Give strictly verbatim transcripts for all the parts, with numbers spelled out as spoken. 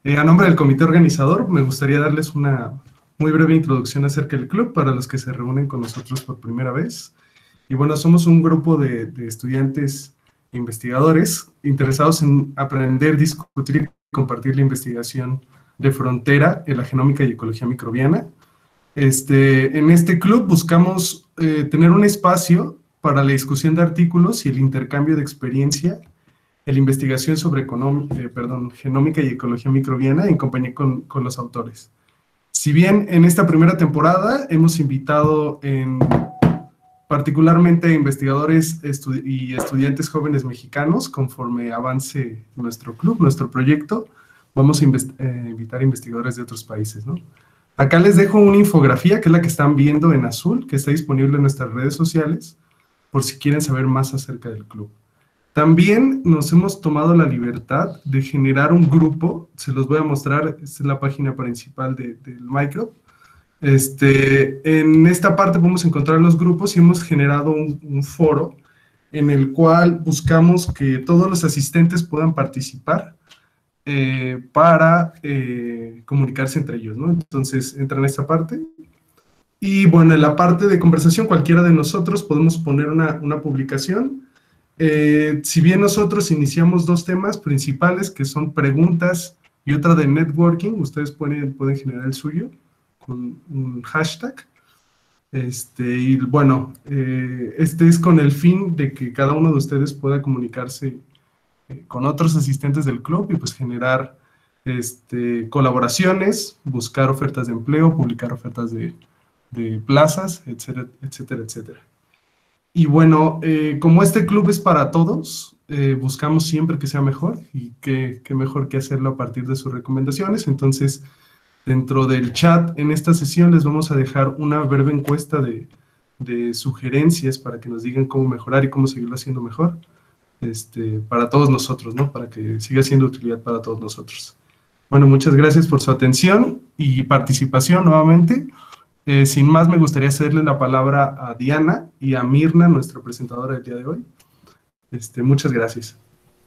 Eh, a nombre del comité organizador, me gustaría darles una muy breve introducción acerca del club para los que se reúnen con nosotros por primera vez. Y bueno, somos un grupo de, de estudiantes e investigadores interesados en aprender, discutir y compartir la investigación de frontera en la genómica y ecología microbiana. Este, en este club buscamos eh, tener un espacio para la discusión de artículos y el intercambio de experiencia en la investigación sobre eh, perdón, genómica y ecología microbiana en compañía con, con los autores. Si bien en esta primera temporada hemos invitado en, particularmente investigadores estu y estudiantes jóvenes mexicanos, conforme avance nuestro club, nuestro proyecto, vamos a eh, invitar a investigadores de otros países, ¿no? Acá les dejo una infografía, que es la que están viendo en azul, que está disponible en nuestras redes sociales, por si quieren saber más acerca del club. También nos hemos tomado la libertad de generar un grupo, se los voy a mostrar, esta es la página principal de, del Microbe. Este, en esta parte podemos encontrar los grupos y hemos generado un, un foro en el cual buscamos que todos los asistentes puedan participar eh, para eh, comunicarse entre ellos, ¿no? Entonces, entran en esta parte. Y bueno, en la parte de conversación, cualquiera de nosotros podemos poner una, una publicación. Eh, si bien nosotros iniciamos dos temas principales, que son preguntas y otra de networking, ustedes pueden, pueden generar el suyo con un hashtag. Este, y bueno, eh, este es con el fin de que cada uno de ustedes pueda comunicarse eh, con otros asistentes del club y pues generar este, colaboraciones, buscar ofertas de empleo, publicar ofertas de, de plazas, etcétera, etcétera, etcétera. Y bueno, eh, como este club es para todos, eh, buscamos siempre que sea mejor, y qué, qué mejor que hacerlo a partir de sus recomendaciones. Entonces, dentro del chat en esta sesión les vamos a dejar una breve encuesta de, de sugerencias para que nos digan cómo mejorar y cómo seguirlo haciendo mejor, este, para todos nosotros, ¿no? Para que siga siendo de utilidad para todos nosotros. Bueno, muchas gracias por su atención y participación nuevamente. Eh, sin más, me gustaría cederle la palabra a Diana y a Mirna, nuestra presentadora del día de hoy. Este, muchas gracias.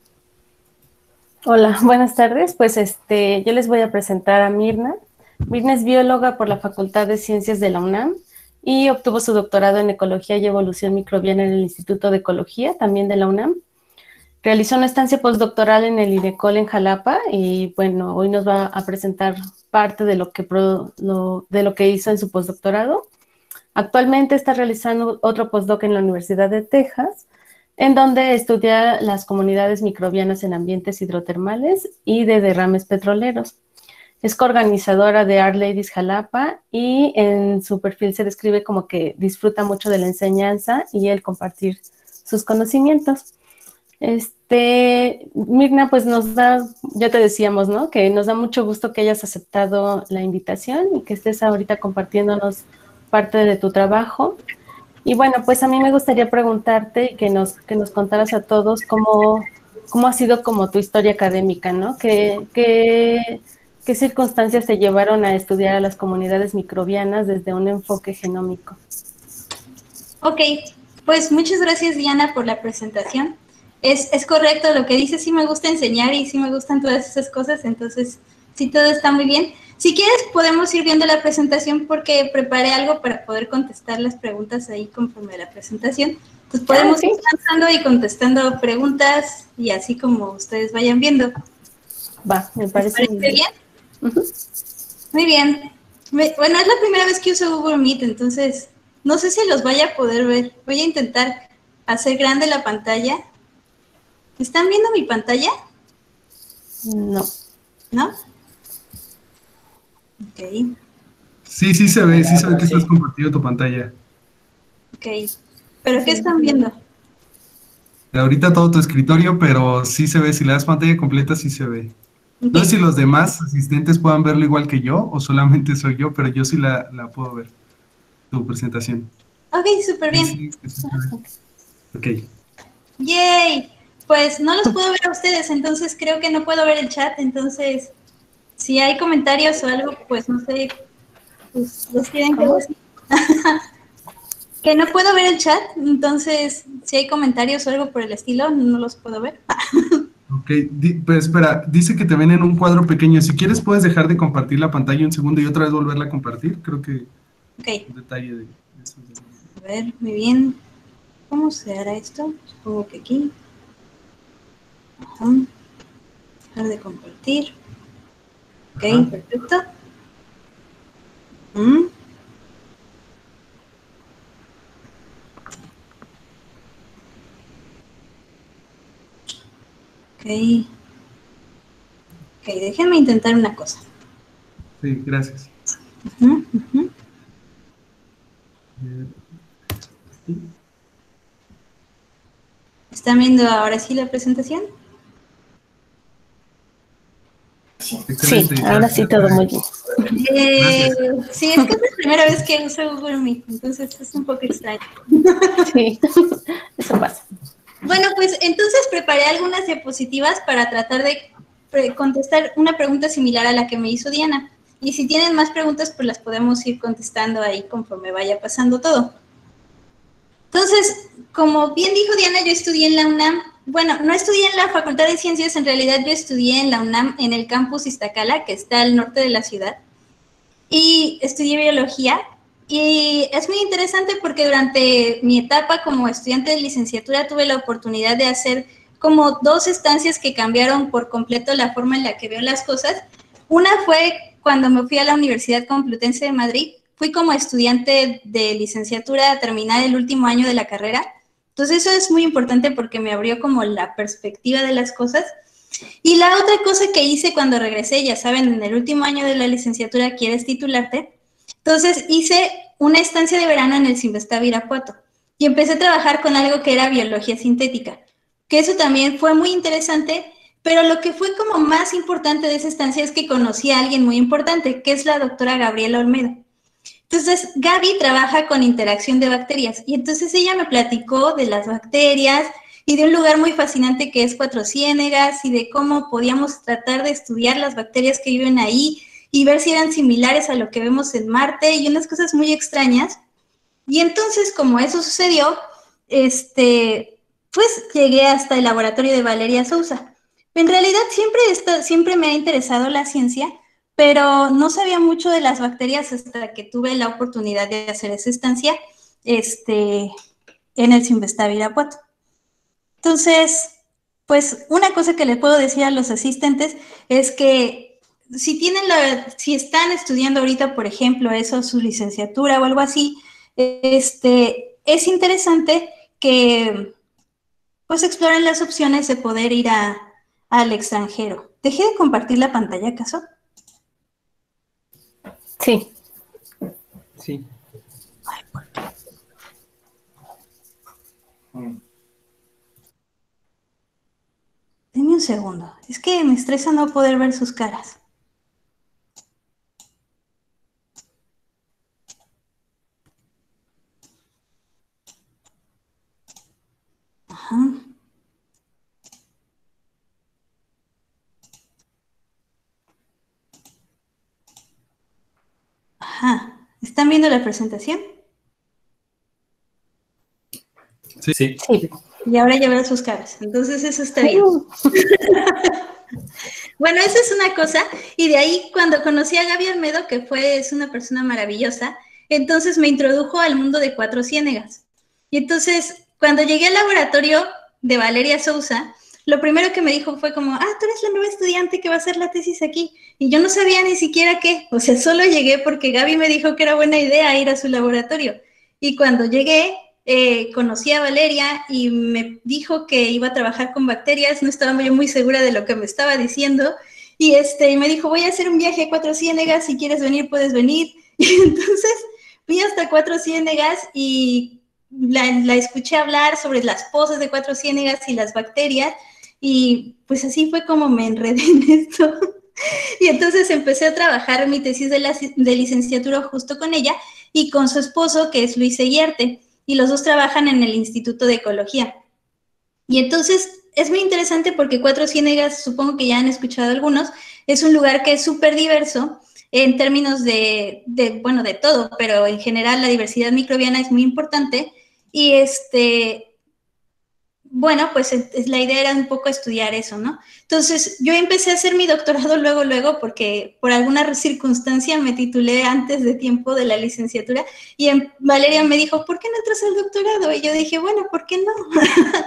Hola, buenas tardes. Pues este, yo les voy a presentar a Mirna. Mirna es bióloga por la Facultad de Ciencias de la UNAM y obtuvo su doctorado en Ecología y Evolución Microbiana en el Instituto de Ecología, también de la UNAM. Realizó una estancia postdoctoral en el INECOL en Jalapa y, bueno, hoy nos va a presentar parte de lo que, pro, lo, de lo que hizo en su postdoctorado. Actualmente está realizando otro postdoc en la Universidad de Texas, en donde estudia las comunidades microbianas en ambientes hidrotermales y de derrames petroleros. Es coorganizadora de Art Ladies Jalapa y en su perfil se describe como que disfruta mucho de la enseñanza y el compartir sus conocimientos. Este, Mirna, pues nos da, ya te decíamos, ¿no? Que nos da mucho gusto que hayas aceptado la invitación y que estés ahorita compartiéndonos parte de tu trabajo. Y bueno, pues a mí me gustaría preguntarte y que nos, que nos contaras a todos cómo, cómo ha sido como tu historia académica, ¿no? ¿Qué, qué, qué circunstancias te llevaron a estudiar a las comunidades microbianas desde un enfoque genómico? Ok, pues muchas gracias, Diana, por la presentación. Es, es correcto lo que dices, sí me gusta enseñar y sí me gustan todas esas cosas, entonces sí, todo está muy bien. Si quieres, podemos ir viendo la presentación porque preparé algo para poder contestar las preguntas ahí conforme a la presentación. Entonces podemos ah, sí. ir lanzando y contestando preguntas y así como ustedes vayan viendo. Va, me parece, parece bien. bien? Uh-huh. Muy bien. Me, bueno, es la primera vez que uso Google Meet, entonces no sé si los vaya a poder ver. Voy a intentar hacer grande la pantalla. ¿Están viendo mi pantalla? No. ¿No? Ok. Sí, sí se ve, sí se ve que estás compartiendo tu pantalla. Ok. ¿Pero qué están viendo? Ahorita todo tu escritorio, pero sí se ve, si le das pantalla completa, sí se ve. Okay. No sé si los demás asistentes puedan verlo igual que yo, o solamente soy yo, pero yo sí la, la puedo ver, tu presentación. Ok, súper bien. Sí, sí, sí, ok. ¡Yay! Pues no los puedo ver a ustedes, entonces creo que no puedo ver el chat, entonces si hay comentarios o algo, pues no sé, pues les piden que decir. Que no puedo ver el chat, entonces si hay comentarios o algo por el estilo, no los puedo ver. Ok, di- pues espera, dice que te ven en un cuadro pequeño. Si quieres puedes dejar de compartir la pantalla un segundo y otra vez volverla a compartir. Creo que Ok, un detalle de, de eso. a ver, muy bien. ¿Cómo se hará esto? Supongo que aquí. Ajá. Dejar de compartir. Ok, Ajá. perfecto. Mm. Ok. Ok, déjenme intentar una cosa. Sí, gracias. Ujú, ujú. Eh, sí. ¿Están viendo ahora sí la presentación? Sí, Excelente, ya, ahora ya sí te todo veo. muy bien. Eh, Gracias. sí, es que es la primera vez que uso Google Meet, entonces es un poco extraño. Sí, eso pasa. Bueno, pues entonces preparé algunas diapositivas para tratar de pre- contestar una pregunta similar a la que me hizo Diana. Y si tienen más preguntas, pues las podemos ir contestando ahí conforme vaya pasando todo. Entonces, como bien dijo Diana, yo estudié en la UNAM. Bueno, no estudié en la Facultad de Ciencias, en realidad yo estudié en la UNAM, en el campus Iztacala, que está al norte de la ciudad. Y estudié biología. Y es muy interesante porque durante mi etapa como estudiante de licenciatura tuve la oportunidad de hacer como dos estancias que cambiaron por completo la forma en la que veo las cosas. Una fue cuando me fui a la Universidad Complutense de Madrid. Fui como estudiante de licenciatura a terminar el último año de la carrera. Entonces eso es muy importante porque me abrió como la perspectiva de las cosas. Y la otra cosa que hice cuando regresé, ya saben, en el último año de la licenciatura quieres titularte, entonces hice una estancia de verano en el Cinvestav Irapuato y empecé a trabajar con algo que era biología sintética, que eso también fue muy interesante, pero lo que fue como más importante de esa estancia es que conocí a alguien muy importante, que es la doctora Gabriela Olmedo. Entonces, Gaby trabaja con interacción de bacterias y entonces ella me platicó de las bacterias y de un lugar muy fascinante que es Cuatro Ciénegas y de cómo podíamos tratar de estudiar las bacterias que viven ahí y ver si eran similares a lo que vemos en Marte y unas cosas muy extrañas. Y entonces, como eso sucedió, este, pues llegué hasta el laboratorio de Valeria Sousa. En realidad siempre, esto, siempre me ha interesado la ciencia, pero no sabía mucho de las bacterias hasta que tuve la oportunidad de hacer esa estancia este, en el Cinvestav Irapuato. Entonces, pues una cosa que le puedo decir a los asistentes es que si tienen la, si están estudiando ahorita, por ejemplo, eso, su licenciatura o algo así, este, es interesante que pues exploren las opciones de poder ir a, al extranjero. ¿Dejé de compartir la pantalla, acaso? Sí. Sí. Ay, ¿por qué? Mm. Deme un segundo. Es que me estresa no poder ver sus caras. Ajá. Ajá. ¿Están viendo la presentación? Sí. Sí. Sí. Y ahora ya veo sus caras. Entonces eso está bien. Bueno, esa es una cosa. Y de ahí, cuando conocí a Gaby Olmedo, que fue, es una persona maravillosa, entonces me introdujo al mundo de Cuatro Ciénegas. Y entonces, cuando llegué al laboratorio de Valeria Sousa, lo primero que me dijo fue como, ah, tú eres la nueva estudiante que va a hacer la tesis aquí. Y yo no sabía ni siquiera qué. O sea, solo llegué porque Gaby me dijo que era buena idea ir a su laboratorio. Y cuando llegué, eh, conocí a Valeria y me dijo que iba a trabajar con bacterias. No estaba yo muy segura de lo que me estaba diciendo. Y este, me dijo, voy a hacer un viaje a Cuatro Ciénegas, si quieres venir, puedes venir. Y entonces fui hasta Cuatro Ciénegas y la, la escuché hablar sobre las pozas de Cuatro Ciénegas y las bacterias. Y pues así fue como me enredé en esto. Y entonces empecé a trabajar mi tesis de, la, de licenciatura justo con ella y con su esposo, que es Luis Seguiarte, y los dos trabajan en el Instituto de Ecología. Y entonces es muy interesante porque Cuatro Ciénegas, supongo que ya han escuchado algunos, es un lugar que es súper diverso en términos de, de, bueno, de todo, pero en general la diversidad microbiana es muy importante y este... bueno, pues la idea era un poco estudiar eso, ¿no? Entonces, yo empecé a hacer mi doctorado luego, luego, porque por alguna circunstancia me titulé antes de tiempo de la licenciatura y en, Valeria me dijo, ¿por qué no entras al doctorado? Y yo dije, bueno, ¿por qué no?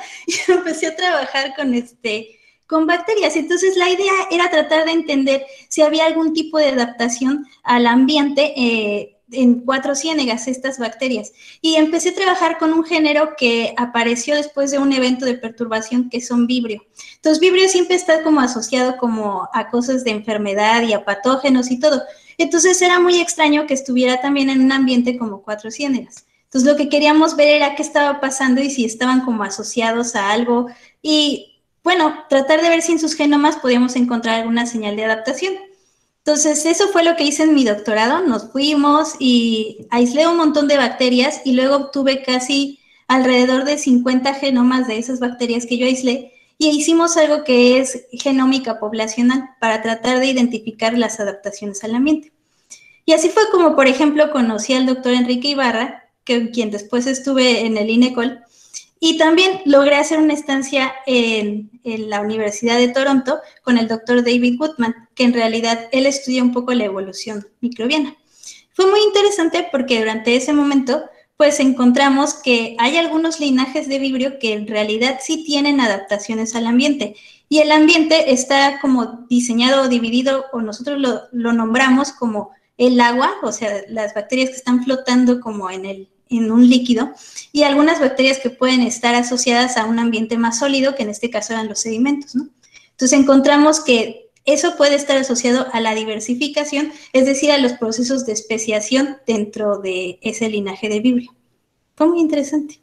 Y empecé a trabajar con, este, con bacterias. Entonces, la idea era tratar de entender si había algún tipo de adaptación al ambiente eh, en Cuatro Ciénegas, estas bacterias. Y empecé a trabajar con un género que apareció después de un evento de perturbación que son vibrio. Entonces, vibrio siempre está como asociado como a cosas de enfermedad y a patógenos y todo. Entonces, era muy extraño que estuviera también en un ambiente como Cuatro Ciénegas. Entonces, lo que queríamos ver era qué estaba pasando y si estaban como asociados a algo. Y, bueno, tratar de ver si en sus genomas podíamos encontrar alguna señal de adaptación. Entonces, eso fue lo que hice en mi doctorado. Nos fuimos y aislé un montón de bacterias y luego obtuve casi alrededor de cincuenta genomas de esas bacterias que yo aislé y hicimos algo que es genómica poblacional para tratar de identificar las adaptaciones al ambiente. Y así fue como, por ejemplo, conocí al doctor Enrique Ibarra, que, quien después estuve en el INECOL, y también logré hacer una estancia en, en la Universidad de Toronto con el doctor David Woodman, que en realidad él estudia un poco la evolución microbiana. Fue muy interesante porque durante ese momento pues encontramos que hay algunos linajes de vibrio que en realidad sí tienen adaptaciones al ambiente. Y el ambiente está como diseñado o dividido, o nosotros lo, lo nombramos como el agua, o sea, las bacterias que están flotando como en el en un líquido, y algunas bacterias que pueden estar asociadas a un ambiente más sólido, que en este caso eran los sedimentos, ¿no? Entonces encontramos que eso puede estar asociado a la diversificación, es decir, a los procesos de especiación dentro de ese linaje de vibrio. Fue muy interesante.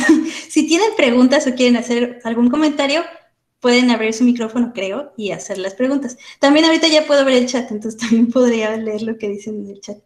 Si tienen preguntas o quieren hacer algún comentario, pueden abrir su micrófono, creo, y hacer las preguntas. También ahorita ya puedo ver el chat, entonces también podría leer lo que dicen en el chat.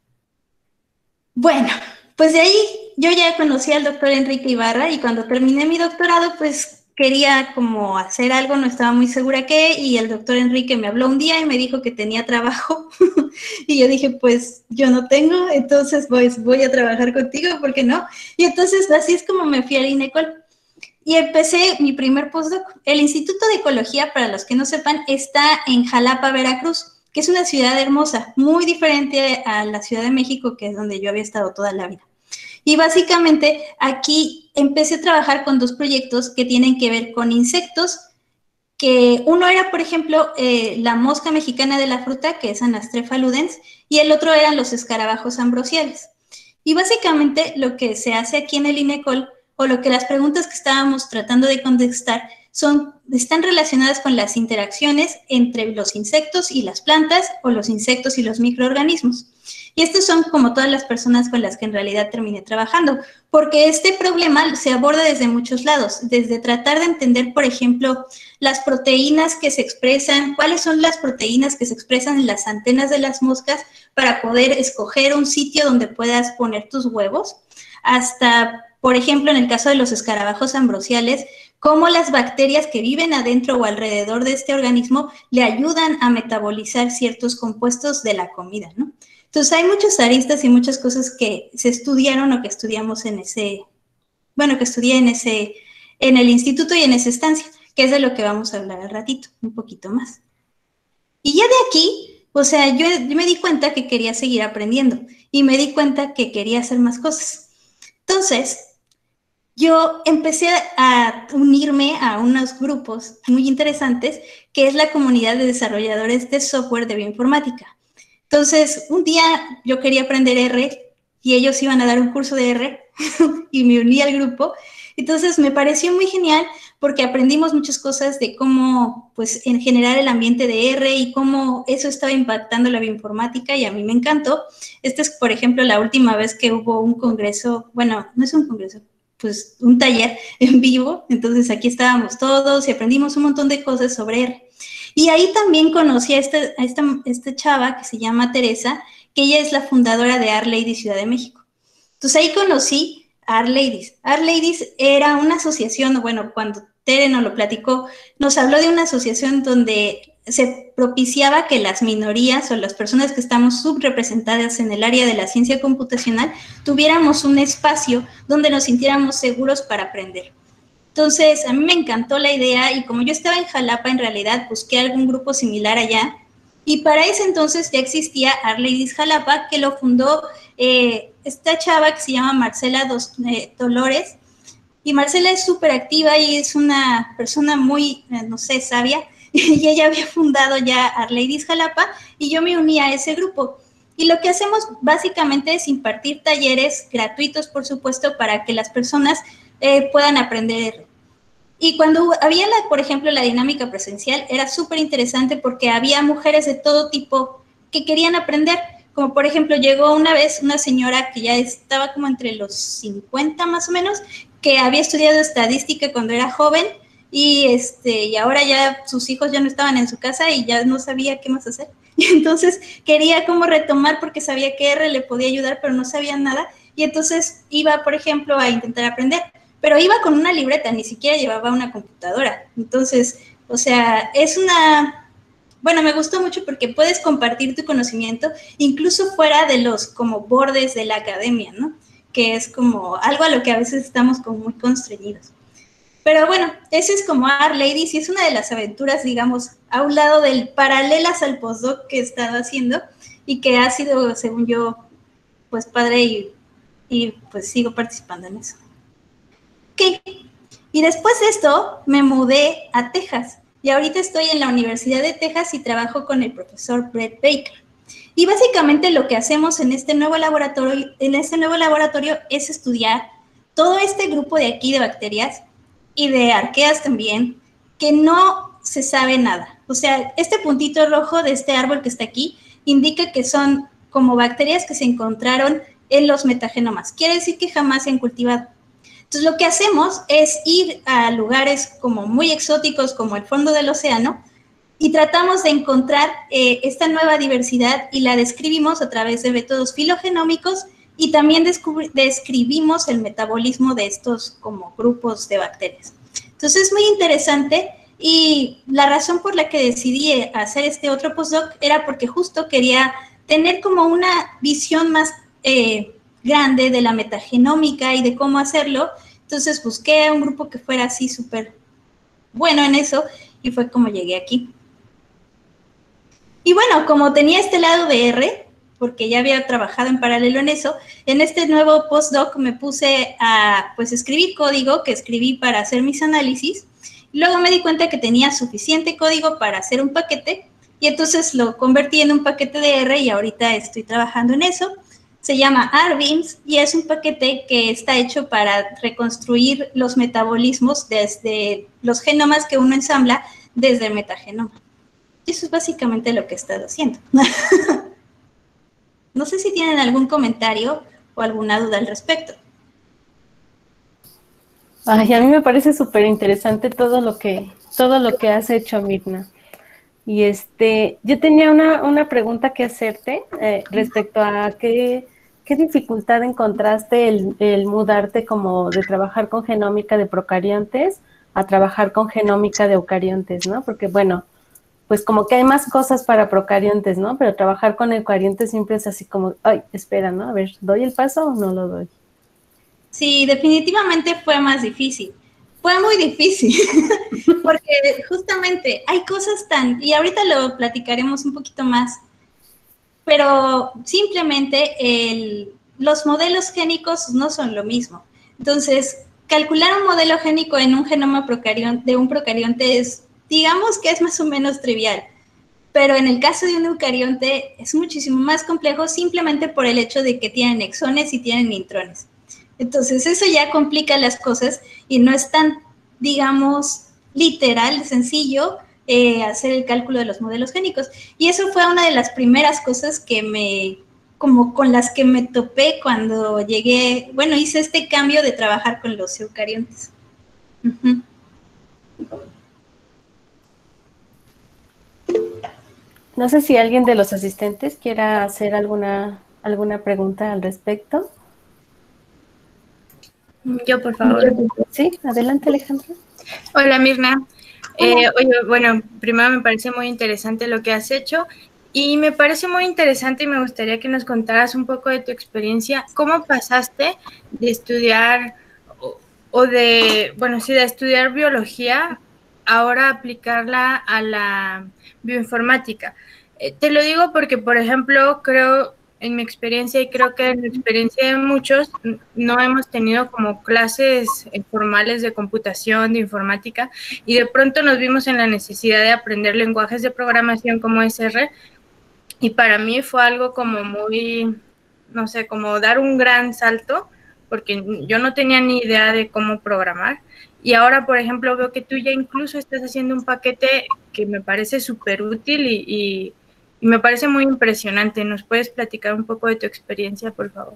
Bueno, pues de ahí yo ya conocí al doctor Enrique Ibarra y cuando terminé mi doctorado, pues quería como hacer algo, no estaba muy segura qué, y el doctor Enrique me habló un día y me dijo que tenía trabajo y yo dije, pues yo no tengo, entonces pues voy a trabajar contigo, ¿por qué no? Y entonces así es como me fui al INECOL y empecé mi primer postdoc. El Instituto de Ecología, para los que no sepan, está en Jalapa, Veracruz, que es una ciudad hermosa, muy diferente a la Ciudad de México, que es donde yo había estado toda la vida. Y básicamente aquí empecé a trabajar con dos proyectos que tienen que ver con insectos, que uno era, por ejemplo, eh, la mosca mexicana de la fruta, que es Anastrefa ludens, y el otro eran los escarabajos ambrosiales. Y básicamente lo que se hace aquí en el INECOL, o lo que las preguntas que estábamos tratando de contestar, son, están relacionadas con las interacciones entre los insectos y las plantas, o los insectos y los microorganismos. Y estos son como todas las personas con las que en realidad terminé trabajando, porque este problema se aborda desde muchos lados, desde tratar de entender, por ejemplo, las proteínas que se expresan, cuáles son las proteínas que se expresan en las antenas de las moscas para poder escoger un sitio donde puedas poner tus huevos, hasta, por ejemplo, en el caso de los escarabajos ambrosiales, cómo las bacterias que viven adentro o alrededor de este organismo le ayudan a metabolizar ciertos compuestos de la comida, ¿no? Entonces, hay muchas aristas y muchas cosas que se estudiaron o que estudiamos en ese, bueno, que estudié en ese, en el instituto y en esa estancia, que es de lo que vamos a hablar al ratito, un poquito más. Y ya de aquí, o sea, yo, yo me di cuenta que quería seguir aprendiendo y me di cuenta que quería hacer más cosas. Entonces, yo empecé a unirme a unos grupos muy interesantes, que es la comunidad de desarrolladores de software de bioinformática. Entonces, un día yo quería aprender R y ellos iban a dar un curso de R y me uní al grupo. Entonces, me pareció muy genial porque aprendimos muchas cosas de cómo, pues, en generar el ambiente de R y cómo eso estaba impactando la bioinformática y a mí me encantó. Esta es, por ejemplo, la última vez que hubo un congreso, bueno, no es un congreso, pues un taller en vivo. Entonces, aquí estábamos todos y aprendimos un montón de cosas sobre R. Y ahí también conocí a esta, a esta, esta chava que se llama Teresa, que ella es la fundadora de R-Ladies Ciudad de México. Entonces ahí conocí a R-Ladies. R-Ladies era una asociación, bueno, cuando Tere nos lo platicó, nos habló de una asociación donde se propiciaba que las minorías o las personas que estamos subrepresentadas en el área de la ciencia computacional tuviéramos un espacio donde nos sintiéramos seguros para aprender. Entonces, a mí me encantó la idea y como yo estaba en Jalapa, en realidad busqué algún grupo similar allá. Y para ese entonces ya existía Art Ladies Jalapa, que lo fundó eh, esta chava que se llama Marcela Dos, eh, Dolores. Y Marcela es súper activa y es una persona muy, eh, no sé, sabia. Y ella había fundado ya Art Ladies Jalapa y yo me uní a ese grupo. Y lo que hacemos básicamente es impartir talleres gratuitos, por supuesto, para que las personas eh, puedan aprender. Y cuando había, la, por ejemplo, la dinámica presencial, era súper interesante porque había mujeres de todo tipo que querían aprender. Como, por ejemplo, llegó una vez una señora que ya estaba como entre los cincuenta más o menos, que había estudiado estadística cuando era joven y, este, y ahora ya sus hijos ya no estaban en su casa y ya no sabía qué más hacer. Y entonces quería como retomar porque sabía que R le podía ayudar, pero no sabía nada. Y entonces iba, por ejemplo, a intentar aprender. Pero iba con una libreta, ni siquiera llevaba una computadora. Entonces, o sea, es una... Bueno, me gustó mucho porque puedes compartir tu conocimiento incluso fuera de los como bordes de la academia, ¿no? Que es como algo a lo que a veces estamos como muy constreñidos. Pero bueno, ese es como Art Ladies y es una de las aventuras, digamos, a un lado del paralelas al postdoc que he estado haciendo y que ha sido, según yo, pues padre y, y pues sigo participando en eso. Ok, y después de esto me mudé a Texas y ahorita estoy en la Universidad de Texas y trabajo con el profesor Brett Baker. Y básicamente lo que hacemos en este nuevo laboratorio, en este nuevo laboratorio es estudiar todo este grupo de aquí de bacterias y de arqueas también, que no se sabe nada. O sea, este puntito rojo de este árbol que está aquí indica que son como bacterias que se encontraron en los metagenomas. Quiere decir que jamás se han cultivado. Entonces, lo que hacemos es ir a lugares como muy exóticos, como el fondo del océano, y tratamos de encontrar eh, esta nueva diversidad y la describimos a través de métodos filogenómicos y también describimos el metabolismo de estos como grupos de bacterias. Entonces, es muy interesante y la razón por la que decidí hacer este otro postdoc era porque justo quería tener como una visión más eh, grande de la metagenómica y de cómo hacerlo. Entonces busqué a un grupo que fuera así súper bueno en eso y fue como llegué aquí. Y bueno, como tenía este lado de R, porque ya había trabajado en paralelo en eso, en este nuevo postdoc me puse a pues escribir código que escribí para hacer mis análisis. Luego me di cuenta que tenía suficiente código para hacer un paquete y entonces lo convertí en un paquete de R y ahorita estoy trabajando en eso. Se llama R-Beams y es un paquete que está hecho para reconstruir los metabolismos desde los genomas que uno ensambla desde el metagenoma. Y eso es básicamente lo que he estado haciendo. No sé si tienen algún comentario o alguna duda al respecto. Ay, a mí me parece súper interesante todo lo que, todo lo que has hecho, Mirna. Y este, yo tenía una, una pregunta que hacerte eh, respecto a qué, qué dificultad encontraste el, el mudarte como de trabajar con genómica de procariontes a trabajar con genómica de eucariontes, ¿no? Porque, bueno, pues como que hay más cosas para procariontes, ¿no? Pero trabajar con eucariontes siempre es así como, ay, espera, ¿no? A ver, ¿doy el paso o no lo doy? Sí, definitivamente fue más difícil. Fue muy difícil, porque justamente hay cosas tan, y ahorita lo platicaremos un poquito más, pero simplemente el, los modelos génicos no son lo mismo. Entonces, calcular un modelo génico en un genoma procarionte, de un procarionte es, digamos que es más o menos trivial, pero en el caso de un eucarionte es muchísimo más complejo simplemente por el hecho de que tienen exones y tienen intrones. Entonces, eso ya complica las cosas y no es tan, digamos, literal, sencillo eh, hacer el cálculo de los modelos génicos. Y eso fue una de las primeras cosas que me, como con las que me topé cuando llegué, bueno, hice este cambio de trabajar con los eucariontes. Uh-huh. No sé si alguien de los asistentes quiera hacer alguna, alguna pregunta al respecto. Yo, por favor. Sí, adelante, Alejandra. Hola, Mirna. Eh, oye, bueno, primero me parece muy interesante lo que has hecho y me parece muy interesante y me gustaría que nos contaras un poco de tu experiencia. ¿Cómo pasaste de estudiar o de, bueno, sí, de estudiar biología, ahora aplicarla a la bioinformática. Eh, te lo digo porque, por ejemplo, creo, en mi experiencia y creo que en la experiencia de muchos, no hemos tenido como clases formales de computación, de informática, y de pronto nos vimos en la necesidad de aprender lenguajes de programación como S R, y para mí fue algo como muy, no sé, como dar un gran salto, porque yo no tenía ni idea de cómo programar. Y ahora, por ejemplo, veo que tú ya incluso estás haciendo un paquete que me parece súper útil y, y, y me parece muy impresionante. ¿Nos puedes platicar un poco de tu experiencia, por favor?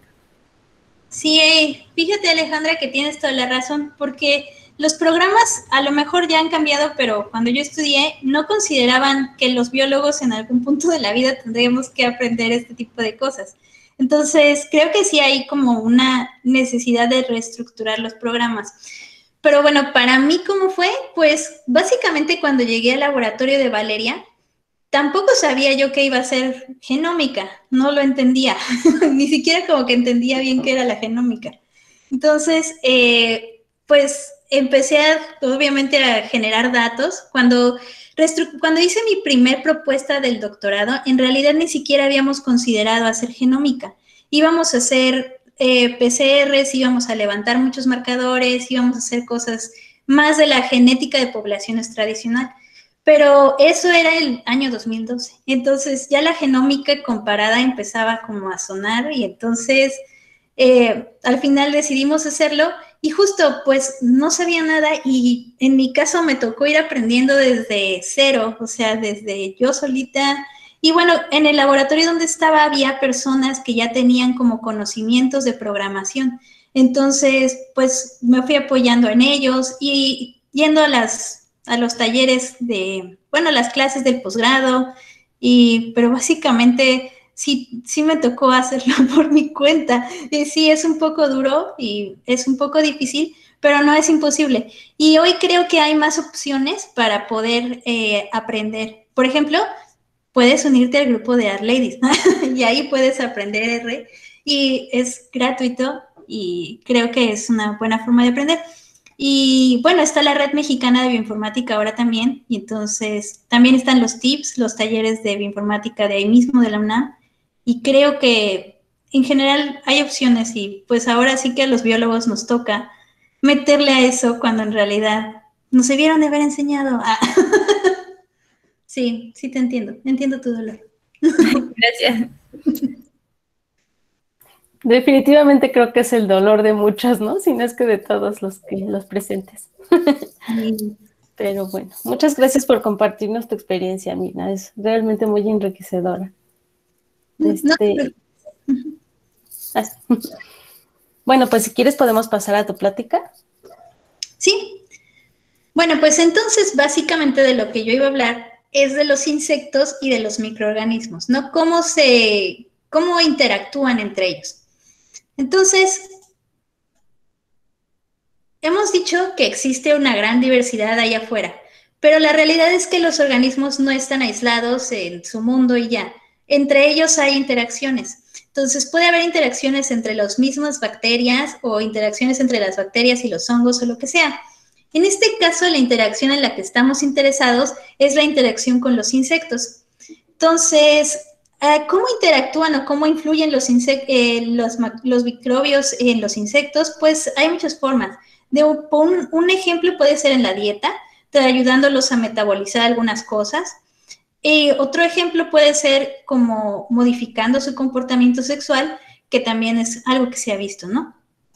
Sí, fíjate, Alejandra, que tienes toda la razón, porque los programas a lo mejor ya han cambiado, pero cuando yo estudié no consideraban que los biólogos en algún punto de la vida tendríamos que aprender este tipo de cosas. Entonces, creo que sí hay como una necesidad de reestructurar los programas. Pero bueno, para mí, ¿cómo fue? Pues básicamente cuando llegué al laboratorio de Valeria, tampoco sabía yo que iba a ser genómica, no lo entendía, ni siquiera como que entendía bien qué era la genómica. Entonces, eh, pues empecé a, obviamente a generar datos. Cuando, cuando hice mi primer propuesta del doctorado, en realidad ni siquiera habíamos considerado hacer genómica. Íbamos a hacer eh, P C Rs, íbamos a levantar muchos marcadores, íbamos a hacer cosas más de la genética de poblaciones tradicional. Pero eso era el año dos mil doce. Entonces ya la genómica comparada empezaba como a sonar y entonces eh, al final decidimos hacerlo y justo pues no sabía nada y en mi caso me tocó ir aprendiendo desde cero, o sea, desde yo solita. Y bueno, en el laboratorio donde estaba había personas que ya tenían como conocimientos de programación. Entonces pues me fui apoyando en ellos y yendo a las... a los talleres de, bueno, las clases del posgrado, y, pero básicamente sí, sí me tocó hacerlo por mi cuenta. Y sí, es un poco duro y es un poco difícil, pero no es imposible. Y hoy creo que hay más opciones para poder eh, aprender. Por ejemplo, puedes unirte al grupo de ArtLadies y ahí puedes aprender R y es gratuito y creo que es una buena forma de aprender. Y bueno, está la Red Mexicana de Bioinformática ahora también, y entonces también están los tips, los talleres de bioinformática de ahí mismo, de la UNAM, y creo que en general hay opciones y pues ahora sí que a los biólogos nos toca meterle a eso cuando en realidad nos debieron de haber enseñado. Ah. Sí, sí te entiendo, entiendo tu dolor. Gracias. Definitivamente creo que es el dolor de muchos, ¿no? Si no es que de todos los que los presentes. Pero bueno, muchas gracias por compartirnos tu experiencia, Mirna. Es realmente muy enriquecedora. Este... No. Bueno, pues si quieres podemos pasar a tu plática. Sí. Bueno, pues entonces básicamente de lo que yo iba a hablar es de los insectos y de los microorganismos, ¿no? Cómo se, cómo interactúan entre ellos. Entonces, hemos dicho que existe una gran diversidad allá afuera, pero la realidad es que los organismos no están aislados en su mundo y ya. Entre ellos hay interacciones. Entonces, puede haber interacciones entre las mismas bacterias o interacciones entre las bacterias y los hongos o lo que sea. En este caso, la interacción en la que estamos interesados es la interacción con los insectos. Entonces, ¿cómo interactúan o cómo influyen los, eh, los, los microbios en los insectos? Pues hay muchas formas. De un, un ejemplo puede ser en la dieta, ayudándolos a metabolizar algunas cosas. Y otro ejemplo puede ser como modificando su comportamiento sexual, que también es algo que se ha visto, ¿no?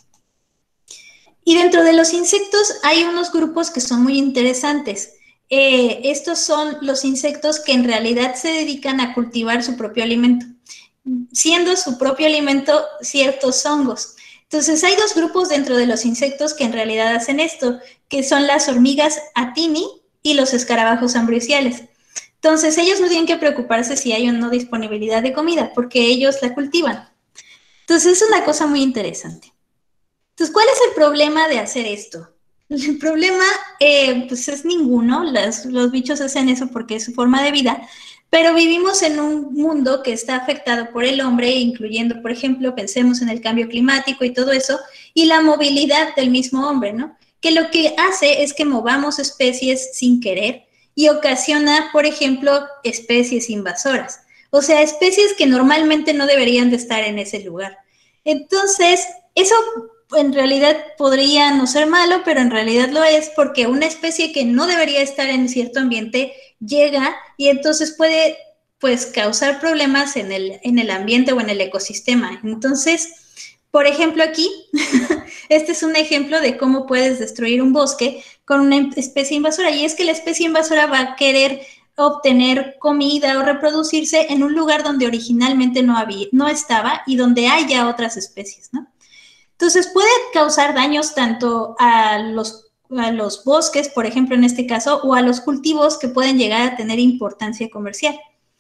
Y dentro de los insectos hay unos grupos que son muy interesantes. Eh, estos son los insectos que en realidad se dedican a cultivar su propio alimento, siendo su propio alimento ciertos hongos. Entonces, hay dos grupos dentro de los insectos que en realidad hacen esto, que son las hormigas Atini y los escarabajos ambrosiales. Entonces, ellos no tienen que preocuparse si hay o no disponibilidad de comida, porque ellos la cultivan. Entonces, es una cosa muy interesante. Entonces, ¿cuál es el problema de hacer esto? El problema, eh, pues, es ninguno. Las, los bichos hacen eso porque es su forma de vida, Pero vivimos en un mundo que está afectado por el hombre, incluyendo, por ejemplo, pensemos en el cambio climático y todo eso, y la movilidad del mismo hombre, ¿no? Que lo que hace es que movamos especies sin querer y ocasiona, por ejemplo, especies invasoras. O sea, especies que normalmente no deberían de estar en ese lugar. Entonces, eso en realidad podría no ser malo, pero en realidad lo es porque una especie que no debería estar en cierto ambiente llega y entonces puede, pues, causar problemas en el, en el ambiente o en el ecosistema. Entonces, por ejemplo, aquí, este es un ejemplo de cómo puedes destruir un bosque con una especie invasora, y es que la especie invasora va a querer obtener comida o reproducirse en un lugar donde originalmente no había, no estaba y donde hay ya otras especies, ¿no? Entonces puede causar daños tanto a los, a los bosques, por ejemplo, en este caso, o a los cultivos que pueden llegar a tener importancia comercial.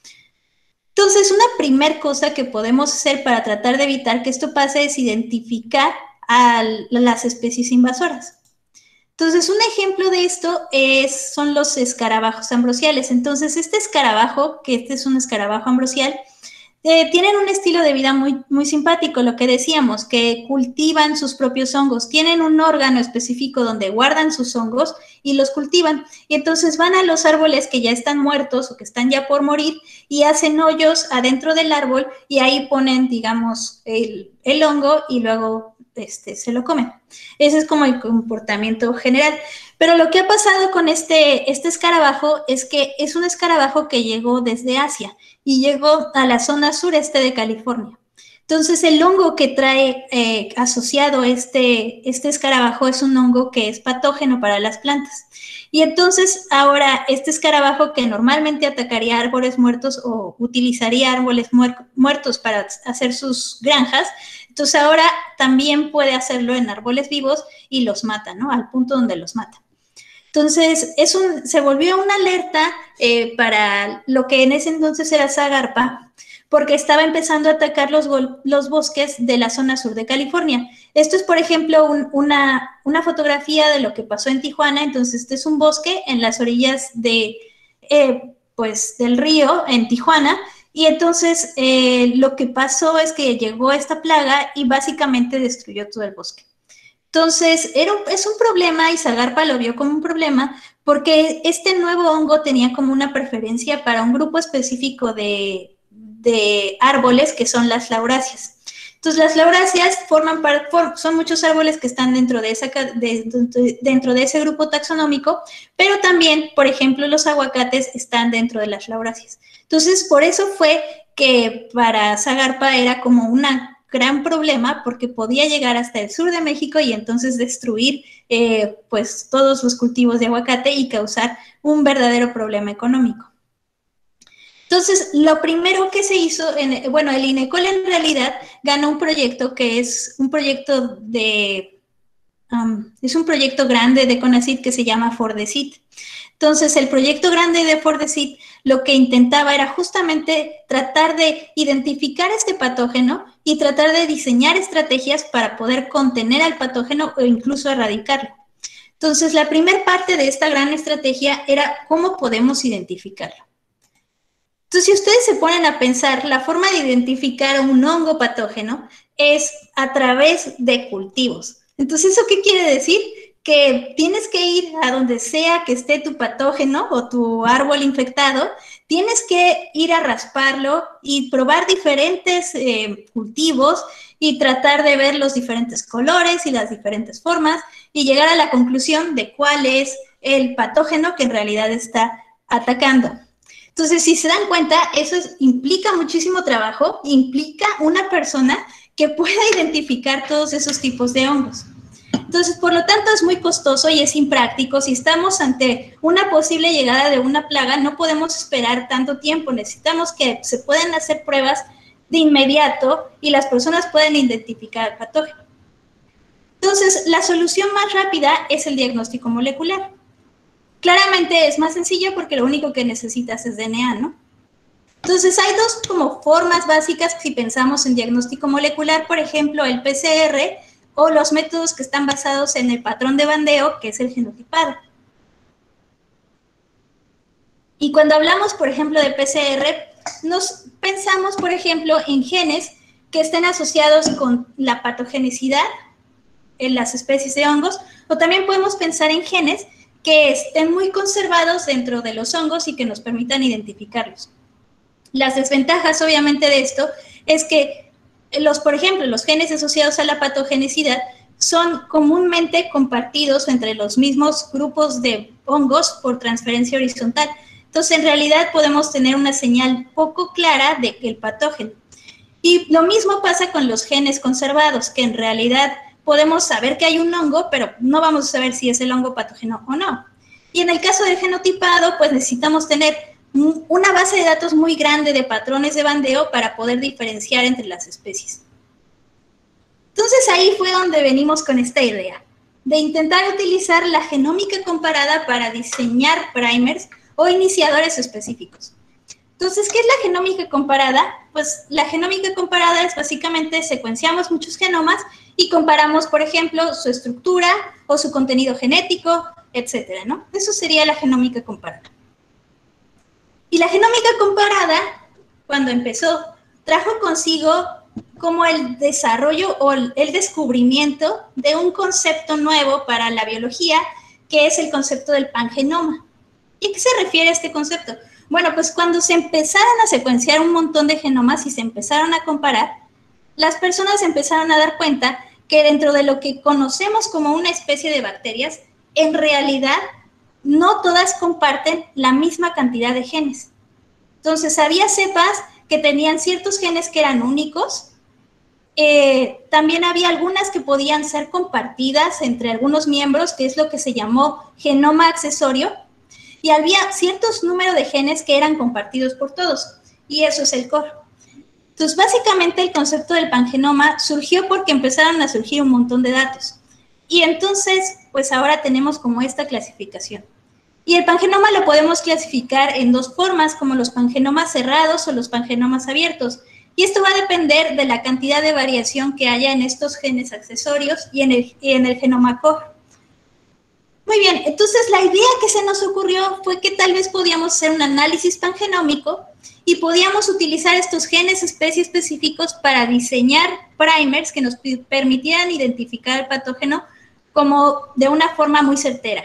Entonces, una primer cosa que podemos hacer para tratar de evitar que esto pase es identificar a las especies invasoras. Entonces, un ejemplo de esto es, son los escarabajos ambrosiales. Entonces, este escarabajo, que este es un escarabajo ambrosial, eh, tienen un estilo de vida muy, muy simpático, lo que decíamos, que cultivan sus propios hongos. Tienen un órgano específico donde guardan sus hongos y los cultivan. Y entonces van a los árboles que ya están muertos o que están ya por morir y hacen hoyos adentro del árbol y ahí ponen, digamos, el, el hongo y luego este, se lo comen. Ese es como el comportamiento general. Pero lo que ha pasado con este, este escarabajo es que es un escarabajo que llegó desde Asia y llegó a la zona sureste de California. Entonces, el hongo que trae eh, asociado este, este escarabajo es un hongo que es patógeno para las plantas. Y entonces, ahora, este escarabajo que normalmente atacaría árboles muertos o utilizaría árboles muer- muertos para hacer sus granjas, entonces ahora también puede hacerlo en árboles vivos y los mata, ¿no? Al punto donde los mata. Entonces, es un, se volvió una alerta eh, para lo que en ese entonces era Zagarpa, porque estaba empezando a atacar los, los bosques de la zona sur de California. Esto es, por ejemplo, un, una, una fotografía de lo que pasó en Tijuana. Entonces, este es un bosque en las orillas de, eh, pues, del río en Tijuana. Y entonces, eh, lo que pasó es que llegó esta plaga y básicamente destruyó todo el bosque. Entonces, era un, es un problema y Zagarpa lo vio como un problema porque este nuevo hongo tenía como una preferencia para un grupo específico de, de árboles que son las lauráceas. Entonces, las lauráceas forman parte, son muchos árboles que están dentro de, esa, de, de, dentro de ese grupo taxonómico, pero también, por ejemplo, los aguacates están dentro de las lauráceas. Entonces, por eso fue que para Zagarpa era como una gran problema porque podía llegar hasta el sur de México y entonces destruir eh, pues todos los cultivos de aguacate y causar un verdadero problema económico. Entonces, lo primero que se hizo, en, bueno, el INECOL en realidad ganó un proyecto que es un proyecto de, um, es un proyecto grande de CONACYT que se llama FORDECYT. Entonces, el proyecto grande de FORDECYT lo que intentaba era justamente tratar de identificar este patógeno y tratar de diseñar estrategias para poder contener al patógeno o incluso erradicarlo. Entonces, la primera parte de esta gran estrategia era cómo podemos identificarlo. Entonces, si ustedes se ponen a pensar, la forma de identificar un hongo patógeno es a través de cultivos. Entonces, ¿eso qué quiere decir? Que tienes que ir a donde sea que esté tu patógeno o tu árbol infectado, tienes que ir a rasparlo y probar diferentes eh, cultivos y tratar de ver los diferentes colores y las diferentes formas y llegar a la conclusión de cuál es el patógeno que en realidad está atacando. Entonces, si se dan cuenta, eso es, implica muchísimo trabajo, implica una persona que pueda identificar todos esos tipos de hongos. Entonces, por lo tanto, es muy costoso y es impráctico. Si estamos ante una posible llegada de una plaga, no podemos esperar tanto tiempo. Necesitamos que se puedan hacer pruebas de inmediato y las personas pueden identificar el patógeno. Entonces, la solución más rápida es el diagnóstico molecular. Claramente es más sencillo porque lo único que necesitas es D N A, ¿no? Entonces, hay dos como formas básicas si pensamos en diagnóstico molecular, por ejemplo, el P C R o los métodos que están basados en el patrón de bandeo, que es el genotipado. Y cuando hablamos, por ejemplo, de P C R, nos pensamos, por ejemplo, en genes que estén asociados con la patogenicidad en las especies de hongos, o también podemos pensar en genes que estén muy conservados dentro de los hongos y que nos permitan identificarlos. Las desventajas, obviamente, de esto es que, los, por ejemplo, los genes asociados a la patogenicidad son comúnmente compartidos entre los mismos grupos de hongos por transferencia horizontal. Entonces, en realidad, podemos tener una señal poco clara de que el patógeno. Y lo mismo pasa con los genes conservados, que en realidad podemos saber que hay un hongo, pero no vamos a saber si es el hongo patógeno o no. Y en el caso del genotipado, pues necesitamos tener una base de datos muy grande de patrones de bandeo para poder diferenciar entre las especies. Entonces ahí fue donde venimos con esta idea, de intentar utilizar la genómica comparada para diseñar primers o iniciadores específicos. Entonces, ¿qué es la genómica comparada? Pues la genómica comparada es básicamente secuenciamos muchos genomas y comparamos, por ejemplo, su estructura o su contenido genético, etcétera, ¿no? Eso sería la genómica comparada. Y la genómica comparada, cuando empezó, trajo consigo como el desarrollo o el descubrimiento de un concepto nuevo para la biología, que es el concepto del pangenoma. ¿Y a qué se refiere este concepto? Bueno, pues cuando se empezaron a secuenciar un montón de genomas y se empezaron a comparar, las personas empezaron a dar cuenta que dentro de lo que conocemos como una especie de bacterias, en realidad no todas comparten la misma cantidad de genes. Entonces, había cepas que tenían ciertos genes que eran únicos. Eh, también había algunas que podían ser compartidas entre algunos miembros, que es lo que se llamó genoma accesorio, y había ciertos números de genes que eran compartidos por todos, y eso es el core. Entonces, básicamente el concepto del pangenoma surgió porque empezaron a surgir un montón de datos. Y entonces, pues ahora tenemos como esta clasificación. Y el pangenoma lo podemos clasificar en dos formas, como los pangenomas cerrados o los pangenomas abiertos. Y esto va a depender de la cantidad de variación que haya en estos genes accesorios y en el, y en el genoma core. Muy bien, entonces la idea que se nos ocurrió fue que tal vez podíamos hacer un análisis pangenómico y podíamos utilizar estos genes especie específicos para diseñar primers que nos permitieran identificar el patógeno como de una forma muy certera.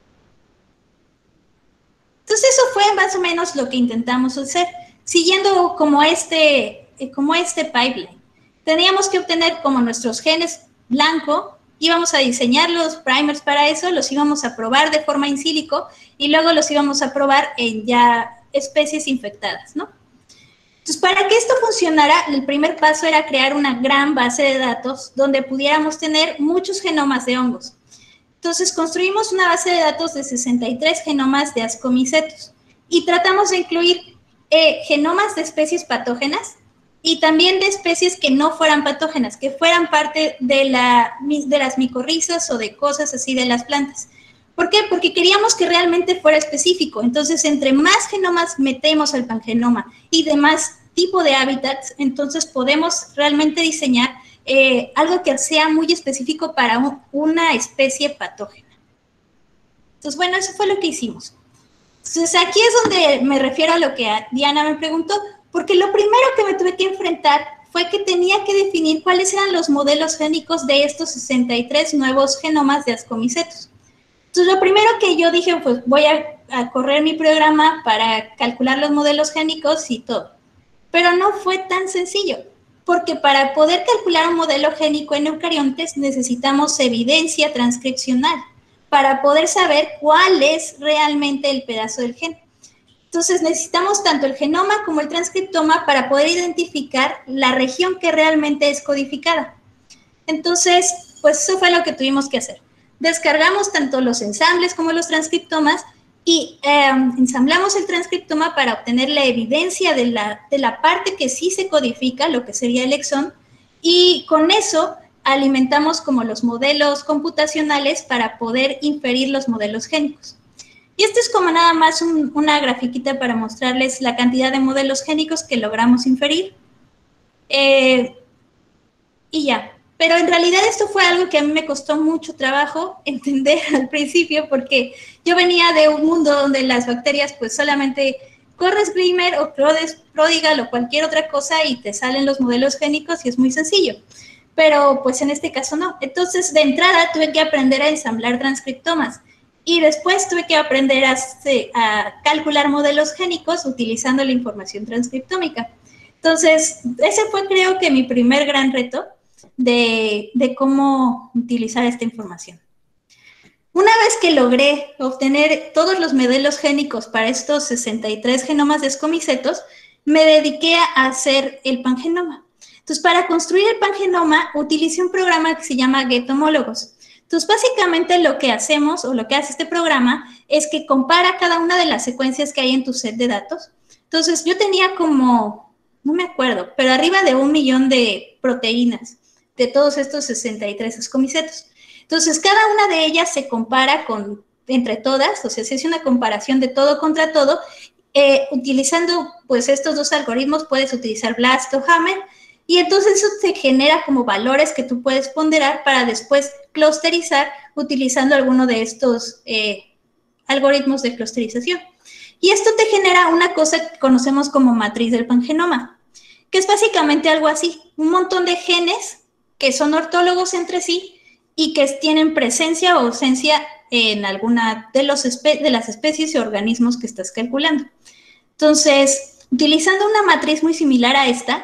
Entonces eso fue más o menos lo que intentamos hacer, siguiendo como este, como este pipeline. Teníamos que obtener como nuestros genes blanco, íbamos a diseñar los primers para eso, los íbamos a probar de forma in silico y luego los íbamos a probar en ya especies infectadas, ¿no? Entonces, para que esto funcionara, el primer paso era crear una gran base de datos donde pudiéramos tener muchos genomas de hongos. Entonces, construimos una base de datos de sesenta y tres genomas de Ascomycetus y tratamos de incluir eh, genomas de especies patógenas y también de especies que no fueran patógenas, que fueran parte de, la, de las micorrizas o de cosas así de las plantas. ¿Por qué? Porque queríamos que realmente fuera específico. Entonces, entre más genomas metemos al pangenoma y de más tipo de hábitats, entonces podemos realmente diseñar eh, algo que sea muy específico para un, una especie patógena. Entonces, bueno, eso fue lo que hicimos. Entonces, aquí es donde me refiero a lo que Diana me preguntó, porque lo primero que me tuve que enfrentar fue que tenía que definir cuáles eran los modelos génicos de estos sesenta y tres nuevos genomas de Ascomycetus. Entonces, lo primero que yo dije, pues voy a, a correr mi programa para calcular los modelos génicos y todo. Pero no fue tan sencillo, porque para poder calcular un modelo génico en eucariontes necesitamos evidencia transcripcional para poder saber cuál es realmente el pedazo del gen. Entonces, necesitamos tanto el genoma como el transcriptoma para poder identificar la región que realmente es codificada. Entonces, pues eso fue lo que tuvimos que hacer. Descargamos tanto los ensambles como los transcriptomas y eh, ensamblamos el transcriptoma para obtener la evidencia de la, de la parte que sí se codifica, lo que sería el exón, y con eso alimentamos como los modelos computacionales para poder inferir los modelos génicos. Y esto es como nada más un, una grafiquita para mostrarles la cantidad de modelos génicos que logramos inferir. Eh, y ya. Pero en realidad esto fue algo que a mí me costó mucho trabajo entender al principio, porque yo venía de un mundo donde las bacterias pues solamente corres Grimer o corres Prodigal o cualquier otra cosa y te salen los modelos génicos y es muy sencillo. Pero pues en este caso no. Entonces de entrada tuve que aprender a ensamblar transcriptomas y después tuve que aprender a, a calcular modelos génicos utilizando la información transcriptómica. Entonces ese fue creo que mi primer gran reto de, de cómo utilizar esta información. Una vez que logré obtener todos los modelos génicos para estos sesenta y tres genomas de escomicetos, me dediqué a hacer el pangenoma. Entonces, para construir el pangenoma, utilicé un programa que se llama Get-Homólogos. Entonces, básicamente lo que hacemos, o lo que hace este programa, es que compara cada una de las secuencias que hay en tu set de datos. Entonces, yo tenía como, no me acuerdo, pero arriba de un millón de proteínas de todos estos sesenta y tres escomicetos. Entonces, cada una de ellas se compara con, entre todas, o sea, se hace una comparación de todo contra todo. Eh, utilizando, pues, estos dos algoritmos, puedes utilizar BLAST o Hammer, y entonces eso te genera como valores que tú puedes ponderar para después clusterizar utilizando alguno de estos eh, algoritmos de clusterización. Y esto te genera una cosa que conocemos como matriz del pangenoma, que es básicamente algo así, un montón de genes que son ortólogos entre sí y que tienen presencia o ausencia en alguna de, los espe- de las especies y organismos que estás calculando. Entonces, utilizando una matriz muy similar a esta,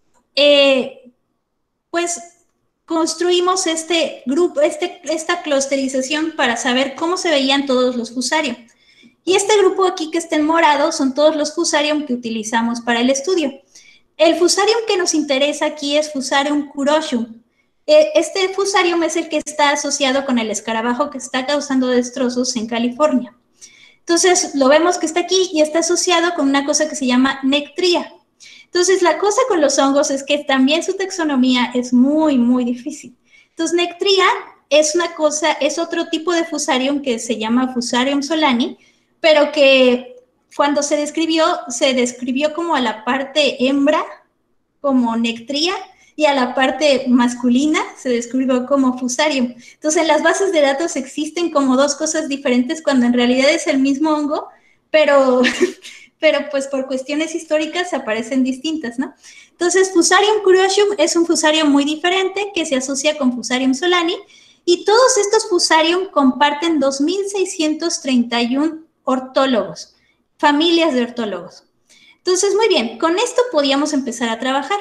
eh, pues construimos este grupo, este, esta clusterización para saber cómo se veían todos los fusarium. Y este grupo aquí que está en morado son todos los fusarium que utilizamos para el estudio. El fusarium que nos interesa aquí es Fusarium curotium. Este fusarium es el que está asociado con el escarabajo que está causando destrozos en California. Entonces, lo vemos que está aquí y está asociado con una cosa que se llama nectria. Entonces, la cosa con los hongos es que también su taxonomía es muy, muy difícil. Entonces, nectria es una cosa, es otro tipo de fusarium que se llama Fusarium solani, pero que cuando se describió, se describió como a la parte hembra, como nectria, y a la parte masculina se describió como fusarium. Entonces, en las bases de datos existen como dos cosas diferentes cuando en realidad es el mismo hongo, pero, pero pues por cuestiones históricas aparecen distintas, ¿no? Entonces, Fusarium curotium es un fusarium muy diferente que se asocia con Fusarium solani, y todos estos fusarium comparten dos mil seiscientos treinta y uno ortólogos, familias de ortólogos. Entonces, muy bien, con esto podíamos empezar a trabajar.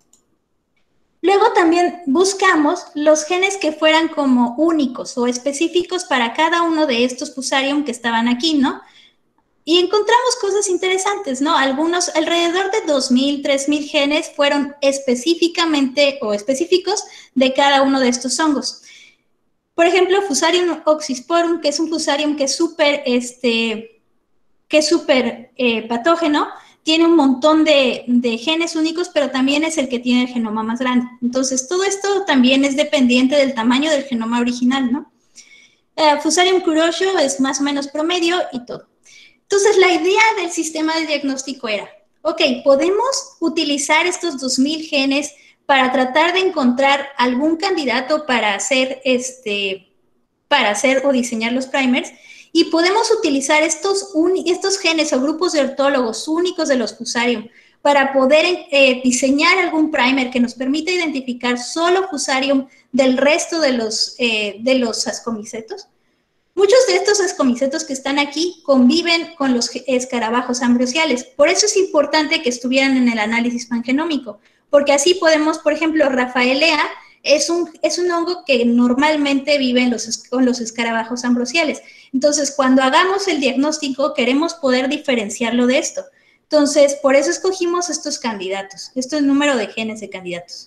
Luego también buscamos los genes que fueran como únicos o específicos para cada uno de estos fusarium que estaban aquí, ¿no? Y encontramos cosas interesantes, ¿no? Algunos, alrededor de dos mil, tres mil genes fueron específicamente o específicos de cada uno de estos hongos. Por ejemplo, Fusarium oxysporum, que es un fusarium que es súper, este, que es súper eh, patógeno, tiene un montón de, de genes únicos, pero también es el que tiene el genoma más grande. Entonces, todo esto también es dependiente del tamaño del genoma original, ¿no? Uh, Fusarium curotium es más o menos promedio y todo. Entonces, la idea del sistema de diagnóstico era, ok, podemos utilizar estos dos mil genes para tratar de encontrar algún candidato para hacer, este, para hacer o diseñar los primers, y podemos utilizar estos, estos genes o grupos de ortólogos únicos de los fusarium para poder eh, diseñar algún primer que nos permita identificar solo fusarium del resto de los, eh, de los ascomicetos. Muchos de estos ascomicetos que están aquí conviven con los escarabajos ambrosiales. Por eso es importante que estuvieran en el análisis pangenómico, porque así podemos, por ejemplo, Rafaelea es un, es un hongo que normalmente vive en los, con los escarabajos ambrosiales. Entonces, cuando hagamos el diagnóstico, queremos poder diferenciarlo de esto. Entonces, por eso escogimos estos candidatos, este número de genes de candidatos.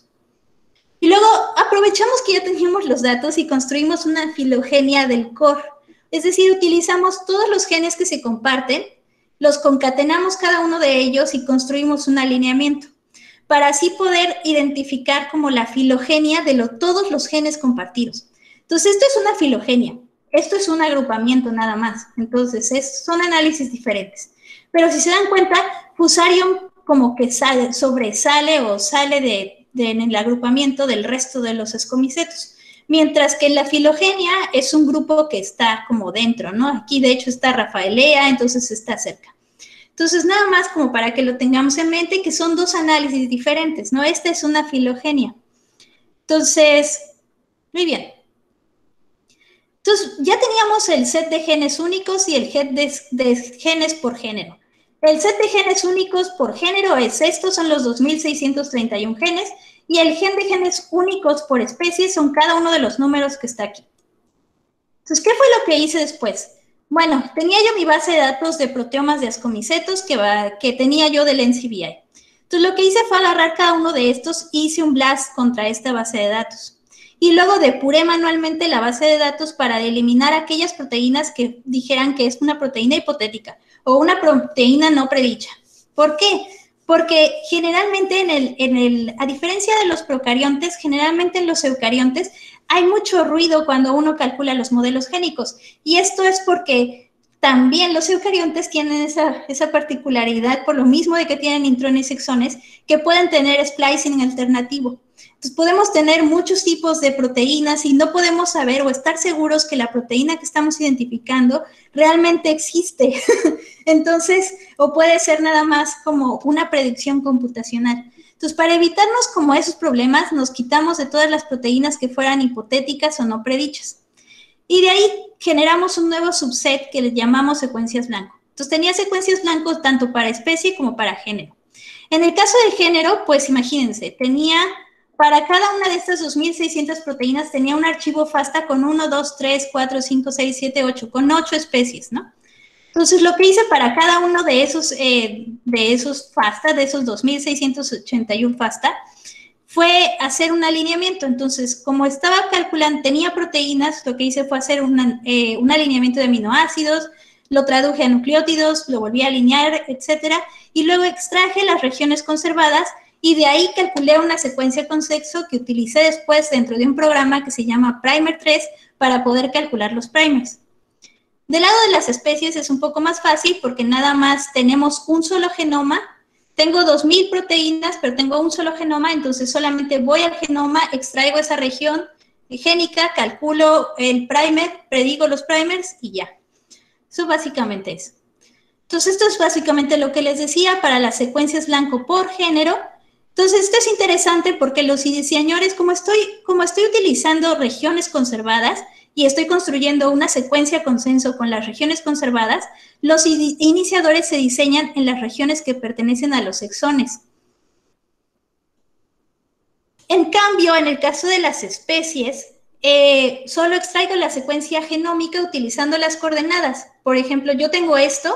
Y luego aprovechamos que ya teníamos los datos y construimos una filogenia del core. Es decir, utilizamos todos los genes que se comparten, los concatenamos cada uno de ellos y construimos un alineamiento, para así poder identificar como la filogenia de lo, todos los genes compartidos. Entonces, esto es una filogenia, esto es un agrupamiento nada más, entonces es, son análisis diferentes. Pero si se dan cuenta, Fusarium como que sale, sobresale o sale de, de, en el agrupamiento del resto de los escomicetos. Mientras que en la filogenia es un grupo que está como dentro, ¿no? Aquí de hecho está Rafaelea, entonces está cerca. Entonces nada más como para que lo tengamos en mente, que son dos análisis diferentes, ¿no? Esta es una filogenia. Entonces, muy bien. Entonces ya teníamos el set de genes únicos y el set de, de genes por género. El set de genes únicos por género es estos, son los dos mil seiscientos treinta y uno genes, y el gen de genes únicos por especie son cada uno de los números que está aquí. Entonces, ¿qué fue lo que hice después? Bueno, tenía yo mi base de datos de proteomas de ascomicetos que, va, que tenía yo del N C B I. Entonces, lo que hice fue agarrar cada uno de estos y hice un blast contra esta base de datos. Y luego depuré manualmente la base de datos para eliminar aquellas proteínas que dijeran que es una proteína hipotética o una proteína no predicha. ¿Por qué? Porque generalmente, en el, en el, a diferencia de los procariontes, generalmente en los eucariontes hay mucho ruido cuando uno calcula los modelos génicos. Y esto es porque también los eucariontes tienen esa, esa particularidad, por lo mismo de que tienen intrones y exones, que pueden tener splicing alternativo. Entonces, podemos tener muchos tipos de proteínas y no podemos saber o estar seguros que la proteína que estamos identificando realmente existe. Entonces, o puede ser nada más como una predicción computacional. Entonces, para evitarnos como esos problemas, nos quitamos de todas las proteínas que fueran hipotéticas o no predichas. Y de ahí generamos un nuevo subset que le llamamos secuencias blanco. Entonces, tenía secuencias blancos tanto para especie como para género. En el caso del género, pues imagínense, tenía... Para cada una de estas dos mil seiscientas proteínas tenía un archivo FASTA con uno, dos, tres, cuatro, cinco, seis, siete, ocho, con ocho especies, ¿no? Entonces, lo que hice para cada uno de esos, eh, de esos FASTA, de esos dos mil seiscientos ochenta y uno FASTA, fue hacer un alineamiento. Entonces, como estaba calculando, tenía proteínas, lo que hice fue hacer una, eh, un alineamiento de aminoácidos, lo traduje a nucleótidos, lo volví a alinear, etcétera, y luego extraje las regiones conservadas. Y de ahí calculé una secuencia con sexo que utilicé después dentro de un programa que se llama Primer tres para poder calcular los primers. Del lado de las especies es un poco más fácil porque nada más tenemos un solo genoma. Tengo dos mil proteínas, pero tengo un solo genoma, entonces solamente voy al genoma, extraigo esa región génica, calculo el primer, predigo los primers y ya. Eso básicamente es. Entonces, esto es básicamente lo que les decía para las secuencias blanco por género. Entonces, esto es interesante porque los diseñadores, como estoy, como estoy utilizando regiones conservadas y estoy construyendo una secuencia consenso con las regiones conservadas, los iniciadores se diseñan en las regiones que pertenecen a los exones. En cambio, en el caso de las especies, eh, solo extraigo la secuencia genómica utilizando las coordenadas. Por ejemplo, yo tengo esto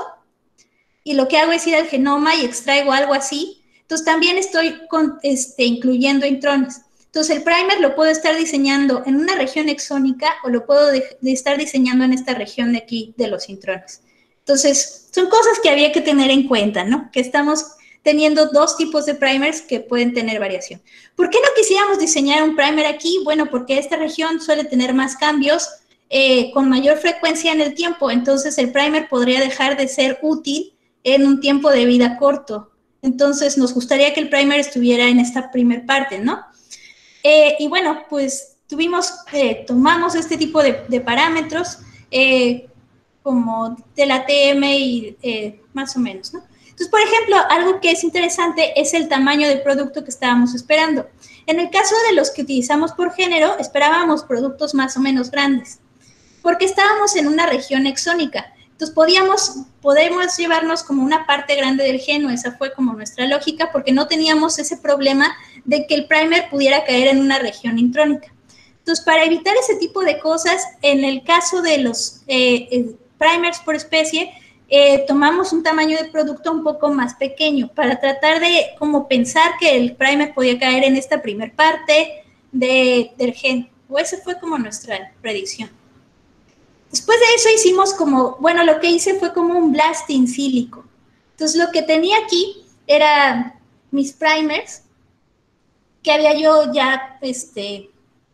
y lo que hago es ir al genoma y extraigo algo así. Entonces, también estoy con, este, incluyendo intrones. Entonces, el primer lo puedo estar diseñando en una región exónica o lo puedo de, de estar diseñando en esta región de aquí de los intrones. Entonces, son cosas que había que tener en cuenta, ¿no? Que estamos teniendo dos tipos de primers que pueden tener variación. ¿Por qué no quisiéramos diseñar un primer aquí? Bueno, porque esta región suele tener más cambios eh, con mayor frecuencia en el tiempo. Entonces, el primer podría dejar de ser útil en un tiempo de vida corto. Entonces, nos gustaría que el primer estuviera en esta primer parte, ¿no? Eh, y bueno, pues tuvimos, eh, tomamos este tipo de, de parámetros eh, como de la T M y eh, más o menos, ¿no? Entonces, por ejemplo, algo que es interesante es el tamaño del producto que estábamos esperando. En el caso de los que utilizamos por género, esperábamos productos más o menos grandes, porque estábamos en una región exónica. Entonces, podíamos, podemos llevarnos como una parte grande del gen, o esa fue como nuestra lógica, porque no teníamos ese problema de que el primer pudiera caer en una región intrónica. Entonces, para evitar ese tipo de cosas, en el caso de los eh, eh, primers por especie, eh, tomamos un tamaño de producto un poco más pequeño para tratar de como pensar que el primer podía caer en esta primer parte de, del gen, o esa fue como nuestra predicción. Después de eso hicimos como, bueno, lo que hice fue como un blast in silico. Entonces, lo que tenía aquí era mis primers, que había yo ya este,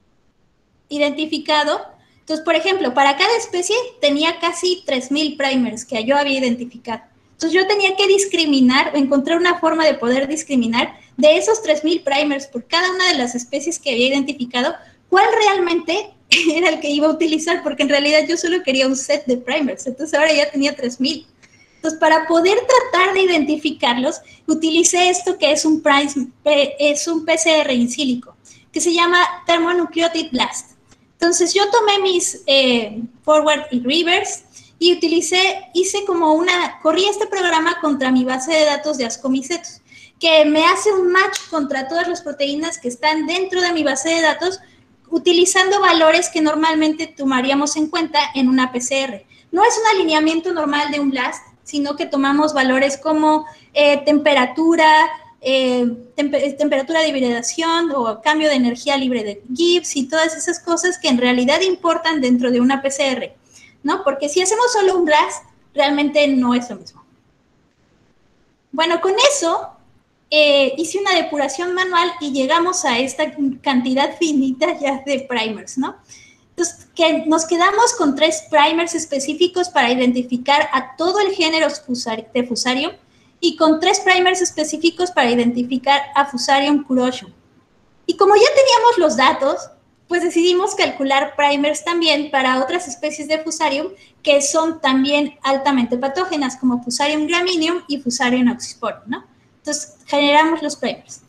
identificado. Entonces, por ejemplo, para cada especie tenía casi tres mil primers que yo había identificado. Entonces, yo tenía que discriminar, encontrar una forma de poder discriminar de esos tres mil primers por cada una de las especies que había identificado, cuál realmente era el que iba a utilizar, porque en realidad yo solo quería un set de primers, entonces ahora ya tenía tres mil. Entonces, para poder tratar de identificarlos, utilicé esto que es un, prime, es un P C R in silico, que se llama Thermonucleotide Blast. Entonces, yo tomé mis eh, forward y reverse y utilicé, hice como una, corrí este programa contra mi base de datos de ascomicetos, que me hace un match contra todas las proteínas que están dentro de mi base de datos, utilizando valores que normalmente tomaríamos en cuenta en una P C R. No es un alineamiento normal de un blast, sino que tomamos valores como eh, temperatura, eh, temp temperatura de hibridación o cambio de energía libre de Gibbs y todas esas cosas que en realidad importan dentro de una P C R, ¿no? Porque si hacemos solo un blast, realmente no es lo mismo. Bueno, con eso eh, hice una depuración manual y llegamos a esta cantidad finita ya de primers, ¿no? Entonces, que nos quedamos con tres primers específicos para identificar a todo el género de Fusarium y con tres primers específicos para identificar a Fusarium curotium. Y como ya teníamos los datos, pues decidimos calcular primers también para otras especies de Fusarium que son también altamente patógenas, como Fusarium gramineum y Fusarium oxysporum, ¿no? Entonces, generamos los primers.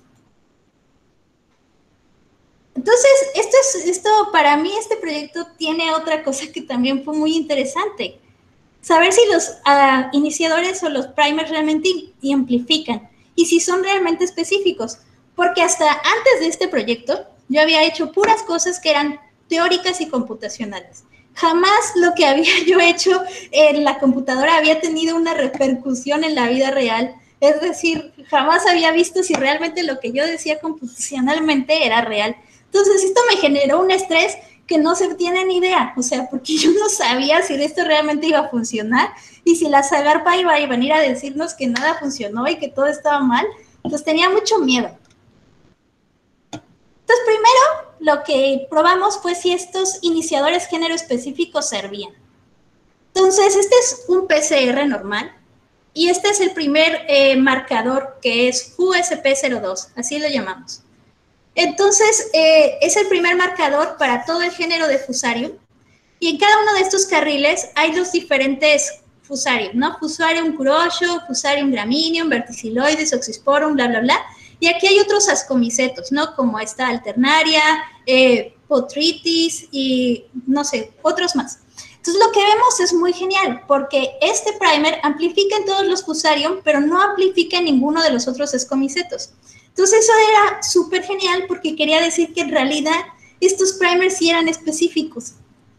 Entonces, esto, es, esto para mí, este proyecto tiene otra cosa que también fue muy interesante. Saber si los uh, iniciadores o los primers realmente amplifican y si son realmente específicos. Porque hasta antes de este proyecto, yo había hecho puras cosas que eran teóricas y computacionales. Jamás lo que había yo hecho en la computadora había tenido una repercusión en la vida real. Es decir, jamás había visto si realmente lo que yo decía computacionalmente era real. Entonces, esto me generó un estrés que no se tiene ni idea, o sea, porque yo no sabía si esto realmente iba a funcionar y si la Zagarpa iba a venir a decirnos que nada funcionó y que todo estaba mal. Entonces, tenía mucho miedo. Entonces, primero, lo que probamos fue si estos iniciadores género específicos servían. Entonces, este es un P C R normal y este es el primer eh, marcador que es F U S P cero dos, así lo llamamos. Entonces, eh, es el primer marcador para todo el género de Fusarium. Y en cada uno de estos carriles hay los diferentes Fusarium, ¿no? Fusarium curotium, Fusarium gramineum, verticiloides, oxysporum, bla, bla, bla. Y aquí hay otros ascomicetos, ¿no? Como esta alternaria, eh, Botrytis y, no sé, otros más. Entonces, lo que vemos es muy genial, porque este primer amplifica en todos los Fusarium, pero no amplifica en ninguno de los otros ascomicetos. Entonces, eso era súper genial porque quería decir que en realidad estos primers sí eran específicos.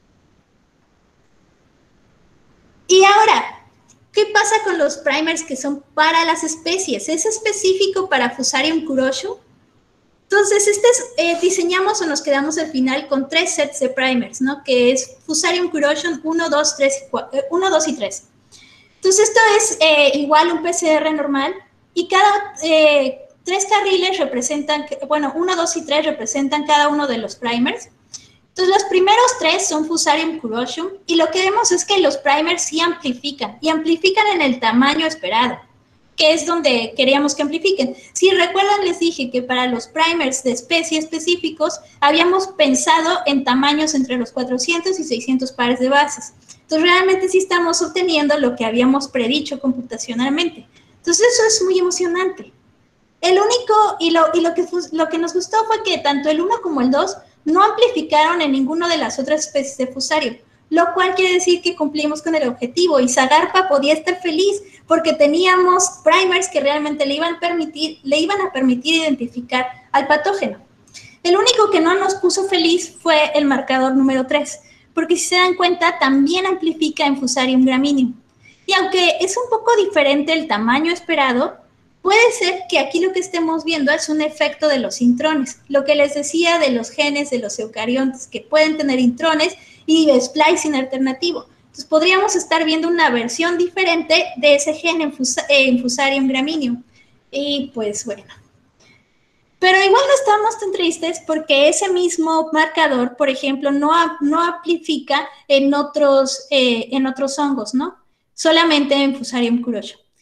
Y ahora, ¿qué pasa con los primers que son para las especies? ¿Es específico para Fusarium curotium? Entonces, este es, eh, diseñamos o nos quedamos al final con tres sets de primers, ¿no? Que es Fusarium curotium uno, dos, tres, uno, dos y tres. Entonces, esto es eh, igual un P C R normal y cada... Eh, Tres carriles representan, bueno, uno, dos y tres representan cada uno de los primers. Entonces, los primeros tres son Fusarium curotium y lo que vemos es que los primers sí amplifican y amplifican en el tamaño esperado, que es donde queríamos que amplifiquen. Si recuerdan, les dije que para los primers de especie específicos habíamos pensado en tamaños entre los cuatrocientos y seiscientos pares de bases. Entonces, realmente sí estamos obteniendo lo que habíamos predicho computacionalmente. Entonces, eso es muy emocionante. El único, y, lo, y lo, que, lo que nos gustó fue que tanto el uno como el dos no amplificaron en ninguna de las otras especies de Fusarium, lo cual quiere decir que cumplimos con el objetivo y Zagarpa podía estar feliz porque teníamos primers que realmente le iban, permitir, le iban a permitir identificar al patógeno. El único que no nos puso feliz fue el marcador número tres, porque si se dan cuenta también amplifica en Fusarium gramineum. Y aunque es un poco diferente el tamaño esperado, puede ser que aquí lo que estemos viendo es un efecto de los intrones, lo que les decía de los genes de los eucariontes que pueden tener intrones y splicing alternativo. Entonces, podríamos estar viendo una versión diferente de ese gen en, Fus en Fusarium gramineum. Y pues bueno. Pero igual no estamos tan tristes porque ese mismo marcador, por ejemplo, no, no amplifica en otros, eh, en otros hongos, ¿no? Solamente en Fusarium curotium.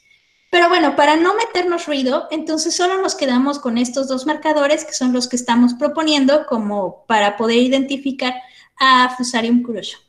Pero bueno, para no meternos ruido, entonces solo nos quedamos con estos dos marcadores que son los que estamos proponiendo como para poder identificar a Fusarium kuroshio.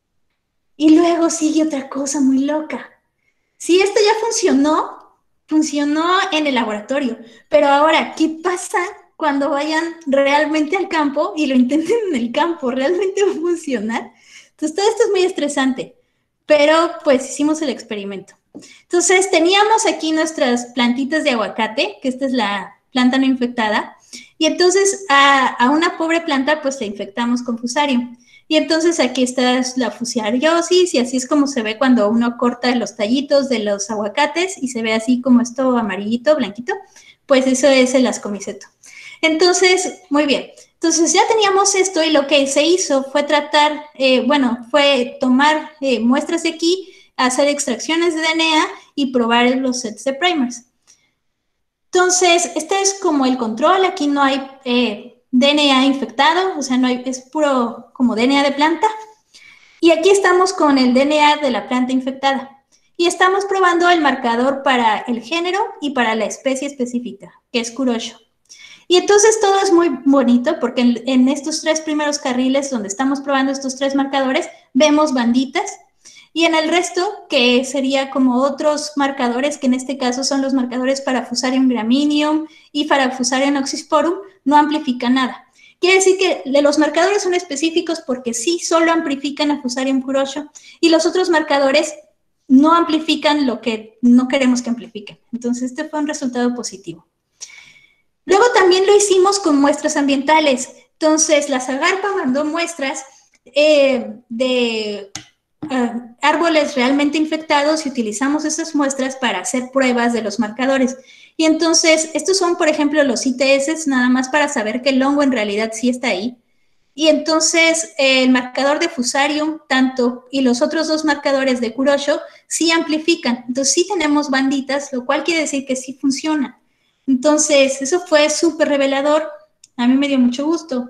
Y luego sigue otra cosa muy loca. Si esto ya funcionó, funcionó en el laboratorio, pero ahora, ¿qué pasa cuando vayan realmente al campo y lo intenten en el campo? ¿Realmente va a funcionar? Entonces, todo esto es muy estresante, pero pues hicimos el experimento. Entonces, teníamos aquí nuestras plantitas de aguacate, que esta es la planta no infectada, y entonces a, a una pobre planta pues la infectamos con Fusarium. Y entonces aquí está la fusariosis, y así es como se ve cuando uno corta los tallitos de los aguacates y se ve así como esto amarillito, blanquito, pues eso es el ascomiceto. Entonces, muy bien. Entonces ya teníamos esto y lo que se hizo fue tratar, eh, bueno, fue tomar eh, muestras de aquí, hacer extracciones de D N A y probar los sets de primers. Entonces, este es como el control. Aquí no hay eh, D N A infectado, o sea, no hay, es puro como D N A de planta. Y aquí estamos con el D N A de la planta infectada. Y estamos probando el marcador para el género y para la especie específica, que es kuroshio. Y entonces todo es muy bonito porque en, en estos tres primeros carriles donde estamos probando estos tres marcadores, vemos banditas. Y en el resto, que sería como otros marcadores, que en este caso son los marcadores para Fusarium gramineum y para Fusarium oxysporum, no amplifica nada. Quiere decir que los marcadores son específicos porque sí solo amplifican a Fusarium kuroshio y los otros marcadores no amplifican lo que no queremos que amplifiquen. Entonces, este fue un resultado positivo. Luego también lo hicimos con muestras ambientales. Entonces, la Zagarpa mandó muestras eh, de uh, árboles realmente infectados y utilizamos esas muestras para hacer pruebas de los marcadores. Y entonces, estos son, por ejemplo, los I T S, nada más para saber que el hongo en realidad sí está ahí. Y entonces, eh, el marcador de Fusarium, tanto, y los otros dos marcadores de kuroshio, sí amplifican. Entonces, sí tenemos banditas, lo cual quiere decir que sí funciona. Entonces, eso fue súper revelador. A mí me dio mucho gusto.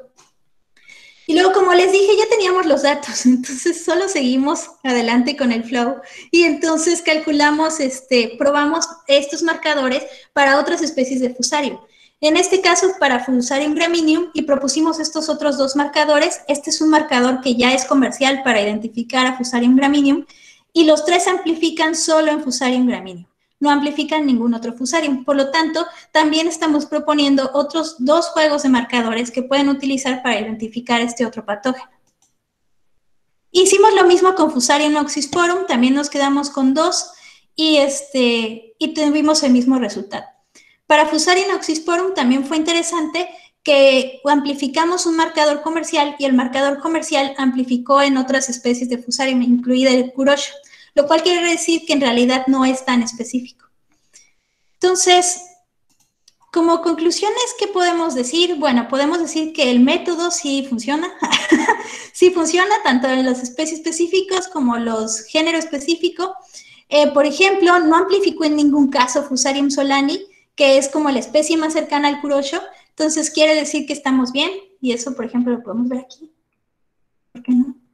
Y luego, como les dije, ya teníamos los datos, entonces solo seguimos adelante con el flow. Y entonces calculamos, este, probamos estos marcadores para otras especies de Fusarium. En este caso, para Fusarium gramineum, y propusimos estos otros dos marcadores. Este es un marcador que ya es comercial para identificar a Fusarium gramineum, y los tres amplifican solo en Fusarium gramineum. No amplifican ningún otro Fusarium. Por lo tanto, también estamos proponiendo otros dos juegos de marcadores que pueden utilizar para identificar este otro patógeno. Hicimos lo mismo con Fusarium oxysporum, también nos quedamos con dos y, este, y tuvimos el mismo resultado. Para Fusarium oxysporum también fue interesante que amplificamos un marcador comercial y el marcador comercial amplificó en otras especies de Fusarium, incluida el kuroshio, lo cual quiere decir que en realidad no es tan específico. Entonces, como conclusiones, ¿qué podemos decir? Bueno, podemos decir que el método sí funciona, sí funciona tanto en las especies específicas como los géneros específicos. Eh, por ejemplo, no amplificó en ningún caso Fusarium solani, que es como la especie más cercana al kuroshio, entonces quiere decir que estamos bien, y eso, por ejemplo, lo podemos ver aquí. ¿Por qué no?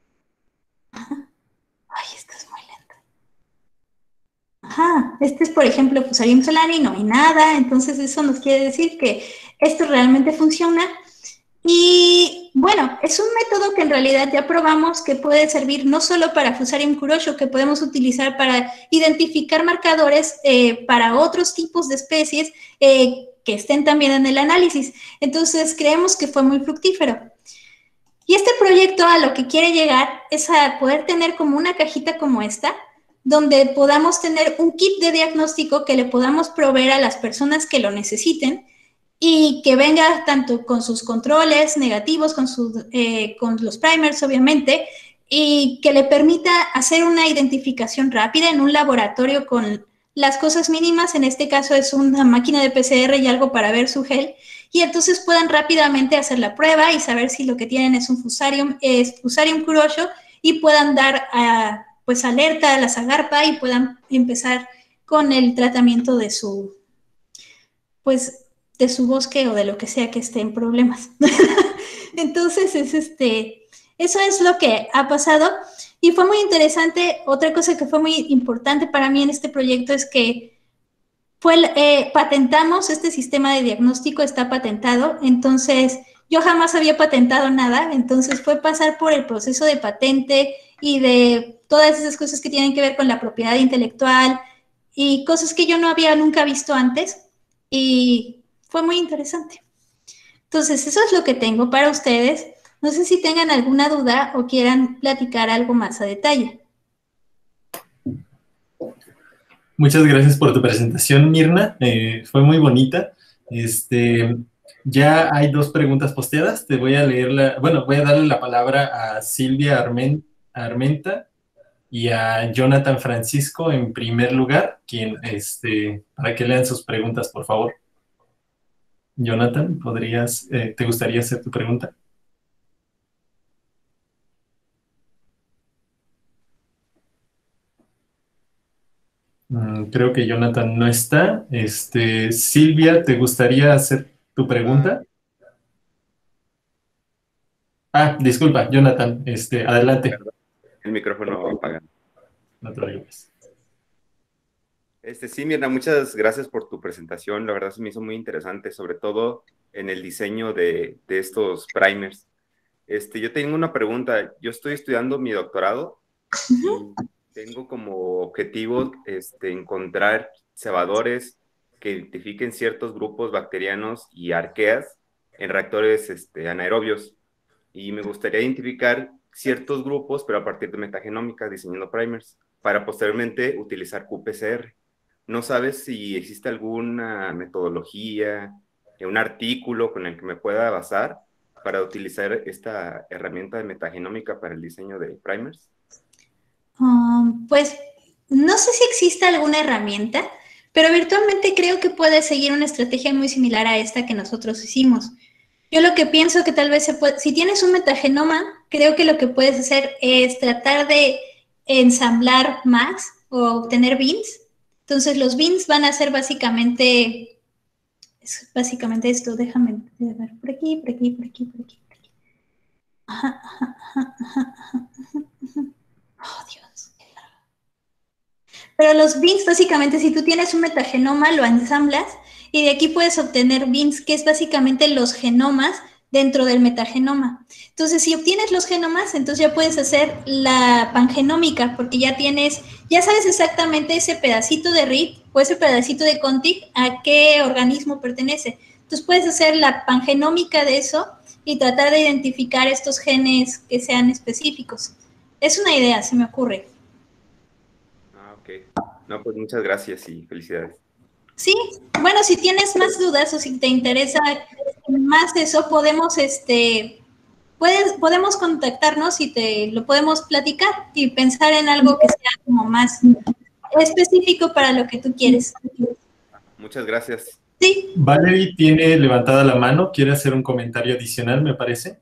Ajá. Ay, esto es muy lento. Ajá, este es, por ejemplo, Fusarium solani, no hay nada, entonces eso nos quiere decir que esto realmente funciona. Y bueno, es un método que en realidad ya probamos que puede servir no solo para Fusarium kuroshio, que podemos utilizar para identificar marcadores eh, para otros tipos de especies eh, que estén también en el análisis. Entonces creemos que fue muy fructífero. Y este proyecto a lo que quiere llegar es a poder tener como una cajita como esta, donde podamos tener un kit de diagnóstico que le podamos proveer a las personas que lo necesiten y que venga tanto con sus controles negativos, con, sus, eh, con los primers obviamente, y que le permita hacer una identificación rápida en un laboratorio con las cosas mínimas. En este caso es una máquina de P C R y algo para ver su gel, y entonces puedan rápidamente hacer la prueba y saber si lo que tienen es un Fusarium, es Fusarium kuroshio, y puedan dar a, pues alerta a la Zagarpa y puedan empezar con el tratamiento de su, pues, de su bosque o de lo que sea que esté en problemas. Entonces, es este, eso es lo que ha pasado y fue muy interesante. Otra cosa que fue muy importante para mí en este proyecto es que fue, eh, patentamos este sistema de diagnóstico, está patentado, entonces yo jamás había patentado nada, entonces fue pasar por el proceso de patente y de todas esas cosas que tienen que ver con la propiedad intelectual y cosas que yo no había nunca visto antes y fue muy interesante. Entonces, eso es lo que tengo para ustedes. No sé si tengan alguna duda o quieran platicar algo más a detalle. Muchas gracias por tu presentación, Mirna. Eh, fue muy bonita. Este, ya hay dos preguntas posteadas. Te voy a leer la, bueno, voy a darle la palabra a Silvia Armen, Armenta y a Jonathan Francisco en primer lugar, quien, este, para que lean sus preguntas, por favor. Jonathan, ¿podrías, eh, te gustaría hacer tu pregunta? Creo que Jonathan no está. Este, Silvia, ¿te gustaría hacer tu pregunta? Ah, disculpa, Jonathan, este, adelante. El micrófono apagado. No te preocupes. Este, sí, Mirna, muchas gracias por tu presentación. La verdad se me hizo muy interesante, sobre todo en el diseño de, de estos primers. Este, yo tengo una pregunta. Yo estoy estudiando mi doctorado y tengo como objetivo este, encontrar cebadores que identifiquen ciertos grupos bacterianos y arqueas en reactores este, anaerobios. Y me gustaría identificar ciertos grupos, pero a partir de metagenómica, diseñando primers, para posteriormente utilizar Q P C R. ¿No sabes si existe alguna metodología, un artículo con el que me pueda basar para utilizar esta herramienta de metagenómica para el diseño de primers? Um, pues no sé si existe alguna herramienta, pero virtualmente creo que puede seguir una estrategia muy similar a esta que nosotros hicimos. Yo lo que pienso que tal vez se puede, si tienes un metagenoma, creo que lo que puedes hacer es tratar de ensamblar más o obtener beans. Entonces los beans van a ser básicamente, es básicamente esto, déjame ver, por aquí, por aquí, por aquí, por aquí, por aquí. Ajá, ajá, ajá, ajá, ajá. Oh, Dios. Pero los beans, básicamente, si tú tienes un metagenoma, lo ensamblas y de aquí puedes obtener beans, que es básicamente los genomas dentro del metagenoma. Entonces, si obtienes los genomas, entonces ya puedes hacer la pangenómica, porque ya tienes, ya sabes exactamente ese pedacito de R I T o ese pedacito de CONTIG a qué organismo pertenece. Entonces, puedes hacer la pangenómica de eso y tratar de identificar estos genes que sean específicos. Es una idea, se me ocurre. No, pues muchas gracias y felicidades. Sí, bueno, si tienes más dudas o si te interesa más eso, podemos, este, puedes, podemos contactarnos y te lo podemos platicar y pensar en algo que sea como más específico para lo que tú quieres. Muchas gracias. Sí. Valerie tiene levantada la mano, quiere hacer un comentario adicional, me parece.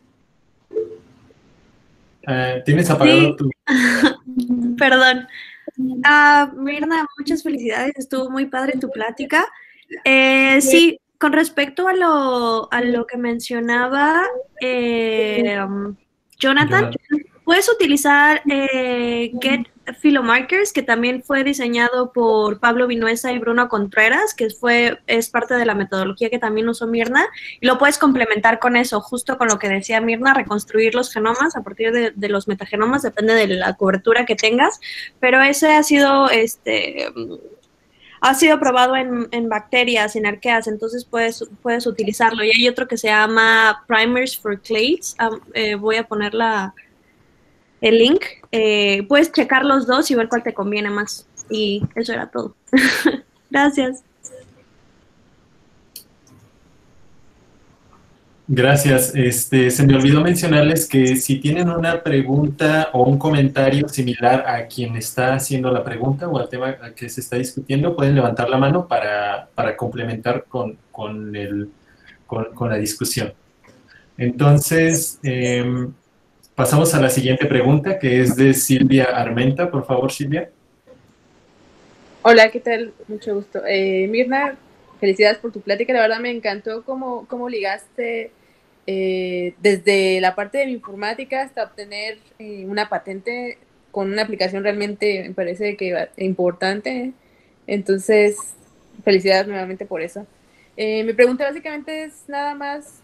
Uh, ¿Tienes apagado sí. tu...? Perdón. Uh, Mirna, muchas felicidades, estuvo muy padre tu plática. Eh, sí, con respecto a lo, a lo que mencionaba eh, um, Jonathan, puedes utilizar eh, Get Philomarkers, que también fue diseñado por Pablo Vinuesa y Bruno Contreras, que fue, es parte de la metodología que también usó Mirna, y lo puedes complementar con eso, justo con lo que decía Mirna, reconstruir los genomas a partir de, de los metagenomas, depende de la cobertura que tengas, pero ese ha sido, este, ha sido probado en, en bacterias, en arqueas, entonces puedes, puedes utilizarlo, y hay otro que se llama Primers for Clades, um, eh, voy a poner la... el link, eh, puedes checar los dos y ver cuál te conviene más. Y eso era todo. Gracias. Gracias. Este, se me olvidó mencionarles que si tienen una pregunta o un comentario similar a quien está haciendo la pregunta o al tema que se está discutiendo, pueden levantar la mano para, para complementar con, con, el, con, con la discusión. Entonces, eh, pasamos a la siguiente pregunta, que es de Silvia Armenta. Por favor, Silvia. Hola, ¿qué tal? Mucho gusto. Eh, Mirna, felicidades por tu plática. La verdad me encantó cómo, cómo ligaste eh, desde la parte de informática hasta obtener eh, una patente con una aplicación realmente, me parece que importante. Entonces, felicidades nuevamente por eso. Eh, mi pregunta básicamente es nada más,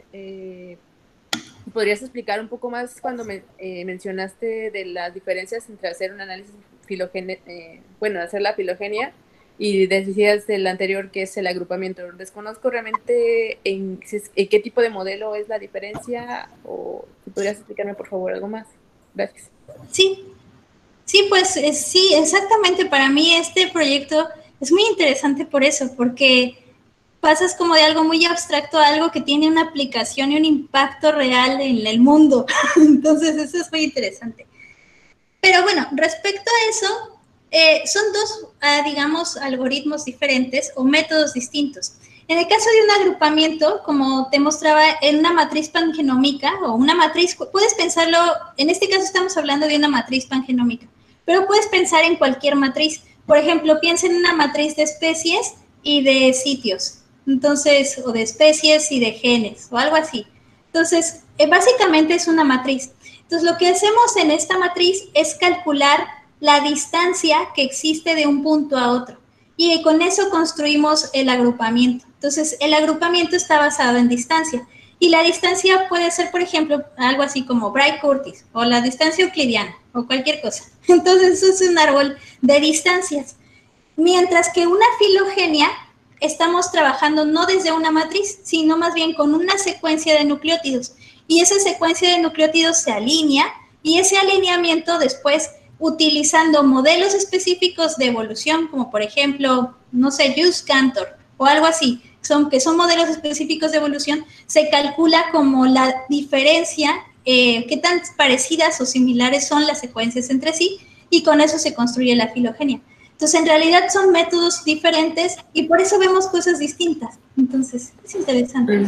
eh, ¿podrías explicar un poco más cuando me, eh, mencionaste de las diferencias entre hacer un análisis filogenia, eh, bueno, hacer la filogenia, y decías del anterior que es el agrupamiento? Desconozco realmente en, en qué tipo de modelo es la diferencia, o si podrías explicarme por favor algo más. Gracias. Sí, sí, pues eh, sí, exactamente. Para mí este proyecto es muy interesante por eso, porque pasas como de algo muy abstracto a algo que tiene una aplicación y un impacto real en el mundo. Entonces eso es muy interesante. Pero bueno, respecto a eso, eh, son dos, uh, digamos, algoritmos diferentes o métodos distintos. En el caso de un agrupamiento, como te mostraba, en una matriz pangenómica o una matriz, puedes pensarlo, en este caso estamos hablando de una matriz pangenómica, pero puedes pensar en cualquier matriz. Por ejemplo, piensa en una matriz de especies y de sitios, entonces, o de especies y de genes, o algo así. Entonces, eh, básicamente es una matriz. Entonces, lo que hacemos en esta matriz es calcular la distancia que existe de un punto a otro. Y con eso construimos el agrupamiento. Entonces, el agrupamiento está basado en distancia. Y la distancia puede ser, por ejemplo, algo así como Bright-Curtis, o la distancia euclidiana, o cualquier cosa. Entonces, eso es un árbol de distancias. Mientras que una filogenia, estamos trabajando no desde una matriz, sino más bien con una secuencia de nucleótidos. Y esa secuencia de nucleótidos se alinea, y ese alineamiento después, utilizando modelos específicos de evolución, como por ejemplo, no sé, Jus-Cantor o algo así, son, que son modelos específicos de evolución, se calcula como la diferencia, eh, qué tan parecidas o similares son las secuencias entre sí, y con eso se construye la filogenia. Entonces, en realidad son métodos diferentes y por eso vemos cosas distintas. Entonces, es interesante.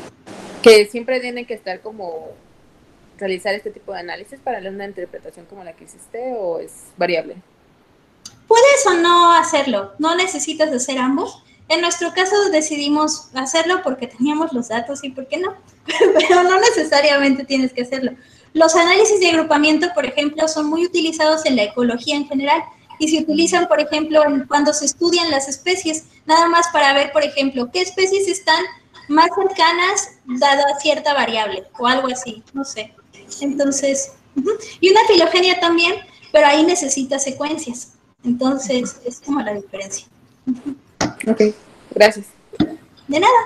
Que siempre tienen que estar como realizar este tipo de análisis para una interpretación como la que hiciste, o es variable. Puedes o no hacerlo, no necesitas hacer ambos. En nuestro caso decidimos hacerlo porque teníamos los datos y por qué no, pero no necesariamente tienes que hacerlo. Los análisis de agrupamiento, por ejemplo, son muy utilizados en la ecología en general y se utilizan, por ejemplo, cuando se estudian las especies, nada más para ver, por ejemplo, qué especies están más cercanas dada cierta variable o algo así, no sé. Entonces, uh-huh. Y una filogenia también, pero ahí necesita secuencias. Entonces, es como la diferencia. Uh-huh. Ok, gracias. De nada.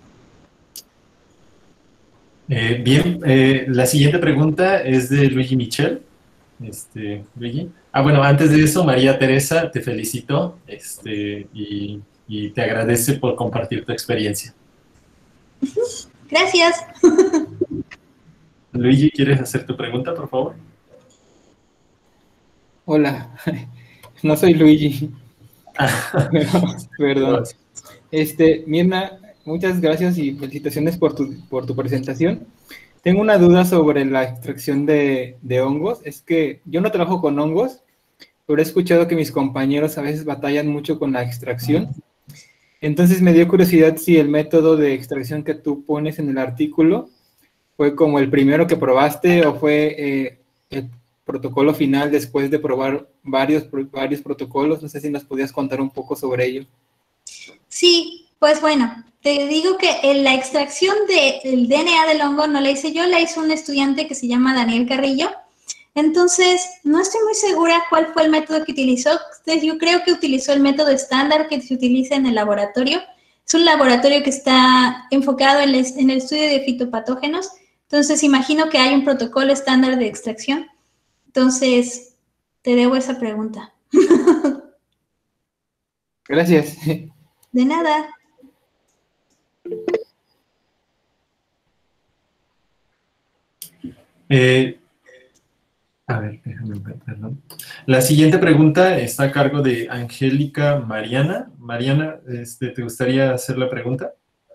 Eh, bien, eh, la siguiente pregunta es de Luigi Michel. Este, Luigi. Ah, bueno, antes de eso, María Teresa te felicito este, y, y te agradece por compartir tu experiencia. Gracias. Luigi, ¿quieres hacer tu pregunta, por favor? Hola, no soy Luigi. Pero, perdón. Este, Mirna, muchas gracias y felicitaciones por tu, por tu presentación. Tengo una duda sobre la extracción de, de hongos. Es que yo no trabajo con hongos, pero he escuchado que mis compañeros a veces batallan mucho con la extracción. Entonces me dio curiosidad si el método de extracción que tú pones en el artículo fue como el primero que probaste o fue eh, el protocolo final después de probar varios, varios protocolos. No sé si nos podías contar un poco sobre ello. Sí, pues bueno, te digo que en la extracción del D N A del hongo no la hice yo, la hizo un estudiante que se llama Daniel Carrillo. Entonces, no estoy muy segura cuál fue el método que utilizó. Yo creo que utilizó el método estándar que se utiliza en el laboratorio. Es un laboratorio que está enfocado en el, en el estudio de fitopatógenos. Entonces, imagino que hay un protocolo estándar de extracción. Entonces, te debo esa pregunta. Gracias. De nada. Eh, a ver, déjame ver, perdón. La siguiente pregunta está a cargo de Angélica Mariana. Mariana, este, ¿te gustaría hacer la pregunta?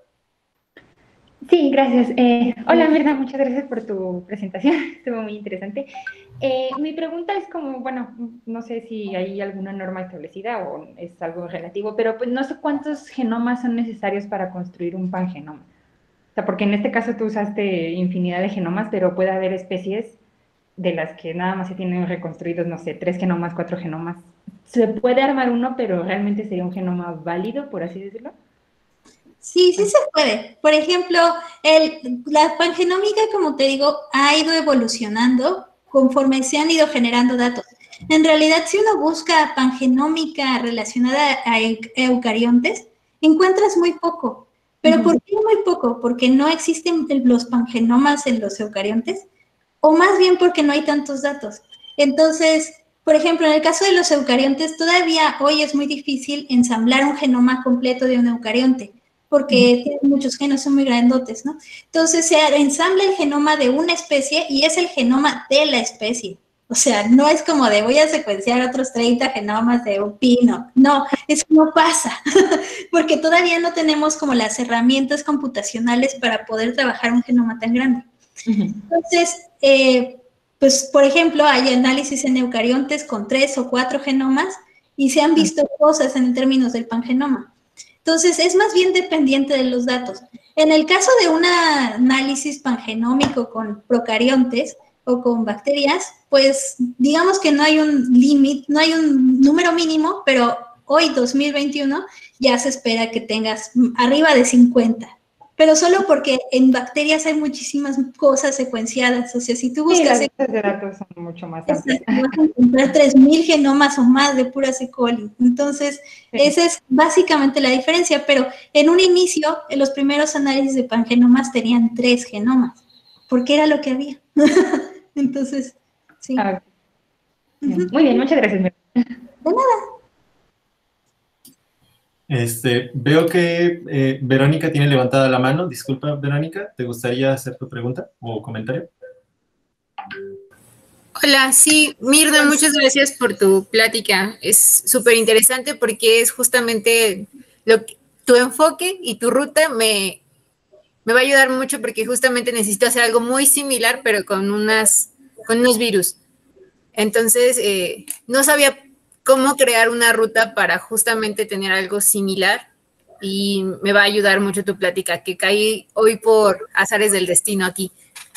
Sí, gracias. Eh, hola, Mirna, muchas gracias por tu presentación. Estuvo muy interesante. Eh, mi pregunta es como, bueno, no sé si hay alguna norma establecida o es algo relativo, pero pues no sé cuántos genomas son necesarios para construir un pangenoma. O sea, porque en este caso tú usaste infinidad de genomas, pero puede haber especies de las que nada más se tienen reconstruidos, no sé, tres genomas, cuatro genomas, ¿se puede armar uno, pero realmente sería un genoma válido, por así decirlo? Sí, sí se puede. Por ejemplo, el, la pangenómica, como te digo, ha ido evolucionando conforme se han ido generando datos. En realidad, si uno busca pangenómica relacionada a eucariontes, encuentras muy poco. ¿Pero uh-huh. por qué muy poco? Porque no existen los pangenomas en los eucariontes, o más bien porque no hay tantos datos. Entonces, por ejemplo, en el caso de los eucariontes, todavía hoy es muy difícil ensamblar un genoma completo de un eucarionte, porque uh-huh. tienen muchos genes, son muy grandotes, ¿no? Entonces, se ensambla el genoma de una especie y es el genoma de la especie. O sea, no es como de voy a secuenciar otros treinta genomas de un pino. No, eso no pasa, porque todavía no tenemos como las herramientas computacionales para poder trabajar un genoma tan grande. Uh-huh. Entonces, eh, pues, por ejemplo, hay análisis en eucariontes con tres o cuatro genomas y se han visto uh-huh. cosas en términos del pangenoma. Entonces, es más bien dependiente de los datos. En el caso de un análisis pangenómico con procariontes o con bacterias, pues digamos que no hay un límite, no hay un número mínimo, pero hoy, dos mil veintiuno, ya se espera que tengas arriba de cincuenta. Pero solo porque en bacterias hay muchísimas cosas secuenciadas. O sea, si tú buscas... Sí, las bases de datos son mucho más amplias. Vas a encontrar tres mil genomas o más de pura E. coli. Entonces, sí. esa es básicamente la diferencia. Pero en un inicio, en los primeros análisis de pangenomas tenían tres genomas, porque era lo que había. Entonces, sí. Ah, uh-huh. Muy bien, muchas gracias. De nada. Este, veo que eh, Verónica tiene levantada la mano. Disculpa, Verónica, ¿te gustaría hacer tu pregunta o comentario? Hola, sí, Mirna, muchas gracias por tu plática. Es súper interesante porque es justamente lo que, tu enfoque y tu ruta me, me va a ayudar mucho porque justamente necesito hacer algo muy similar, pero con, unas, con unos virus. Entonces, eh, no sabía cómo crear una ruta para justamente tener algo similar y me va a ayudar mucho tu plática, que caí hoy por azares del destino aquí.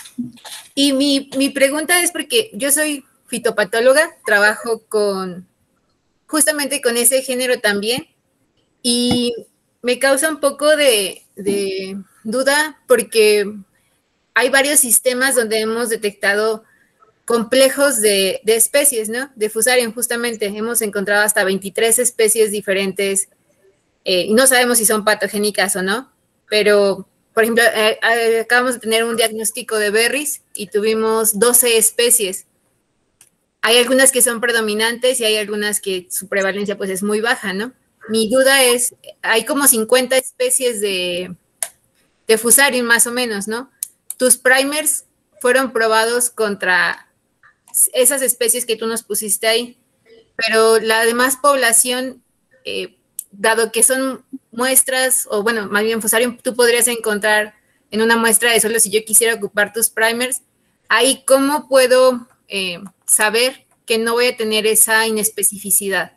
Y mi, mi pregunta es porque yo soy fitopatóloga, trabajo con justamente con ese género también y me causa un poco de, de duda porque hay varios sistemas donde hemos detectado complejos de, de especies, ¿no? De Fusarium, justamente. Hemos encontrado hasta veintitrés especies diferentes. Eh, no sabemos si son patogénicas o no, pero, por ejemplo, eh, eh, acabamos de tener un diagnóstico de berries y tuvimos doce especies. Hay algunas que son predominantes y hay algunas que su prevalencia pues es muy baja, ¿no? Mi duda es, hay como cincuenta especies de, de Fusarium más o menos, ¿no? Tus primers fueron probados contra esas especies que tú nos pusiste ahí, pero la demás población, eh, dado que son muestras, o bueno, más bien Fusarium, tú podrías encontrar en una muestra de suelo si yo quisiera ocupar tus primers, ahí cómo puedo eh, saber que no voy a tener esa inespecificidad.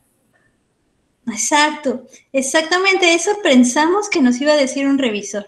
Exacto, exactamente eso pensamos que nos iba a decir un revisor.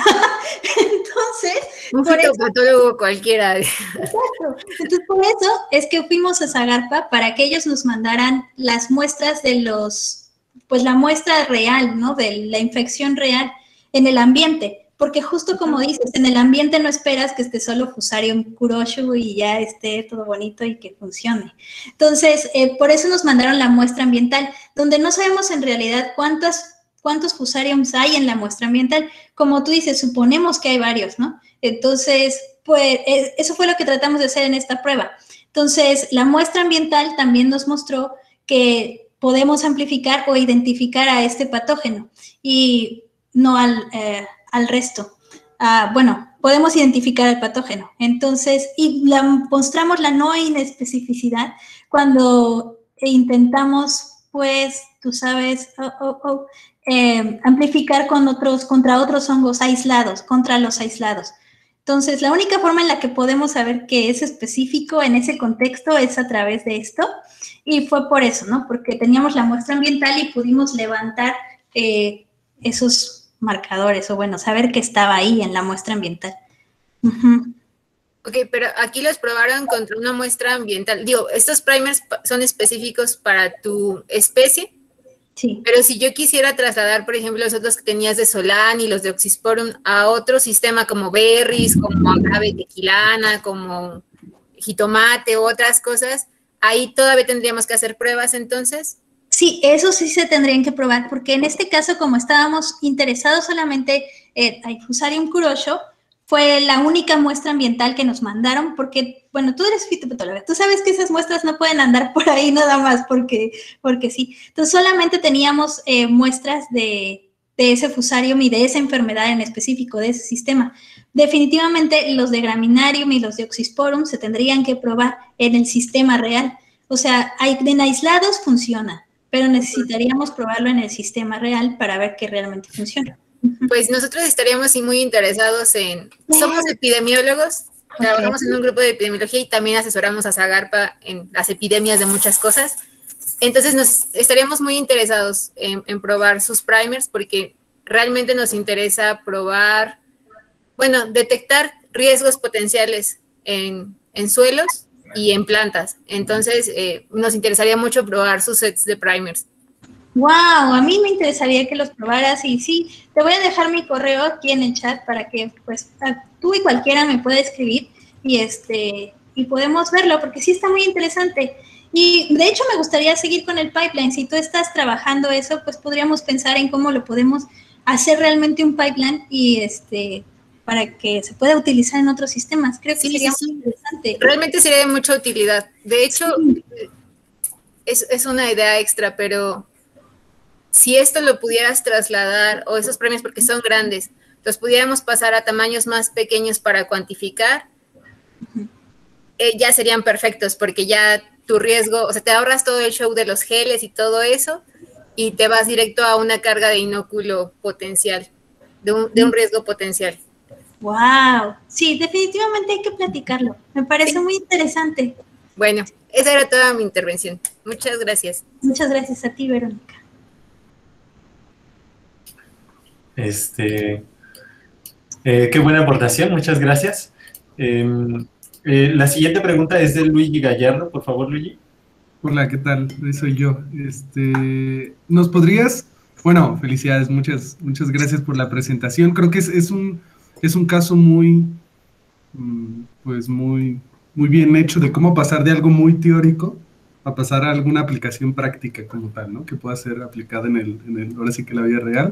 Entonces, un fitopatólogo cualquiera. Exacto. Entonces, por eso es que fuimos a Zagarpa para que ellos nos mandaran las muestras de los, pues la muestra real, ¿no? De la infección real en el ambiente. Porque justo como dices, en el ambiente no esperas que esté solo Fusarium kuroshu y ya esté todo bonito y que funcione. Entonces, eh, por eso nos mandaron la muestra ambiental, donde no sabemos en realidad cuántas ¿Cuántos Fusariums hay en la muestra ambiental? Como tú dices, suponemos que hay varios, ¿no? Entonces, pues, eso fue lo que tratamos de hacer en esta prueba. Entonces, la muestra ambiental también nos mostró que podemos amplificar o identificar a este patógeno y no al, eh, al resto. Uh, bueno, podemos identificar al patógeno. Entonces, y la, mostramos la no inespecificidad cuando intentamos, pues, tú sabes, oh, oh, oh, Eh, amplificar con otros, contra otros hongos aislados, contra los aislados. Entonces, la única forma en la que podemos saber que es específico en ese contexto es a través de esto, y fue por eso, ¿no? Porque teníamos la muestra ambiental y pudimos levantar eh, esos marcadores, o bueno, saber que estaba ahí en la muestra ambiental. Uh-huh. Ok, pero aquí los probaron contra una muestra ambiental. Digo, estos primers son específicos para tu especie. Sí. Pero si yo quisiera trasladar, por ejemplo, los otros que tenías de Solán y los de Oxysporum a otro sistema como berries, como agave tequilana, como jitomate u otras cosas, ahí todavía tendríamos que hacer pruebas entonces. Sí, eso sí se tendrían que probar, porque en este caso, como estábamos interesados solamente en Fusarium curosio, fue la única muestra ambiental que nos mandaron, porque, bueno, tú eres fitopatóloga, tú sabes que esas muestras no pueden andar por ahí nada más, porque, porque sí. Entonces, solamente teníamos eh, muestras de, de ese Fusarium y de esa enfermedad en específico, de ese sistema. Definitivamente, los de Graminarium y los de Oxysporum se tendrían que probar en el sistema real. O sea, en aislados funciona, pero necesitaríamos probarlo en el sistema real para ver que realmente funciona. Pues nosotros estaríamos sí muy interesados en... Somos epidemiólogos, okay. Trabajamos en un grupo de epidemiología y también asesoramos a Zagarpa en las epidemias de muchas cosas. Entonces nos estaríamos muy interesados en, en probar sus primers porque realmente nos interesa probar, bueno, detectar riesgos potenciales en, en suelos y en plantas. Entonces eh, nos interesaría mucho probar sus sets de primers. Wow, a mí me interesaría que los probaras y sí, te voy a dejar mi correo aquí en el chat para que pues tú y cualquiera me pueda escribir y este y podemos verlo porque sí está muy interesante. Y de hecho me gustaría seguir con el pipeline. Si tú estás trabajando eso, pues podríamos pensar en cómo lo podemos hacer realmente un pipeline y este para que se pueda utilizar en otros sistemas. Creo que sí, sería sí, muy interesante. Realmente sería de mucha utilidad. De hecho, sí. es, es una idea extra, pero si esto lo pudieras trasladar, o esos premios, porque son grandes, los pudiéramos pasar a tamaños más pequeños para cuantificar, uh-huh. eh, ya serían perfectos, porque ya tu riesgo, o sea, te ahorras todo el show de los geles y todo eso, y te vas directo a una carga de inóculo potencial, de un, de un riesgo potencial. ¡Wow! Sí, definitivamente hay que platicarlo. Me parece sí. muy interesante. Bueno, esa era toda mi intervención. Muchas gracias. Muchas gracias a ti, Verónica. Este, eh, qué buena aportación, muchas gracias. Eh, eh, la siguiente pregunta es de Luigi Gallardo, por favor, Luigi. Hola, ¿qué tal? Soy yo. Este, ¿nos podrías? Bueno, felicidades, muchas, muchas gracias por la presentación. Creo que es, es un, es un caso muy, pues muy, muy bien hecho de cómo pasar de algo muy teórico a pasar a alguna aplicación práctica como tal, ¿no? Que pueda ser aplicada en el, en el, ahora sí que la vida real.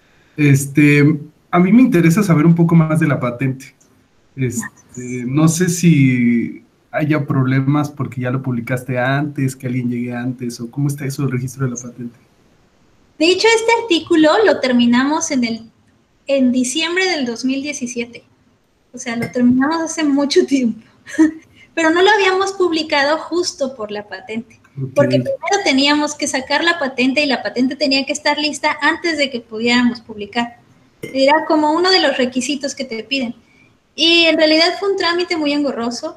Este, a mí me interesa saber un poco más de la patente. Este, no sé si haya problemas porque ya lo publicaste antes, que alguien llegue antes, o cómo está eso del registro de la patente. De hecho, este artículo lo terminamos en, el, en diciembre del dos mil diecisiete. O sea, lo terminamos hace mucho tiempo. Pero no lo habíamos publicado justo por la patente. Okay. Porque primero teníamos que sacar la patente y la patente tenía que estar lista antes de que pudiéramos publicar. Era como uno de los requisitos que te piden. Y en realidad fue un trámite muy engorroso.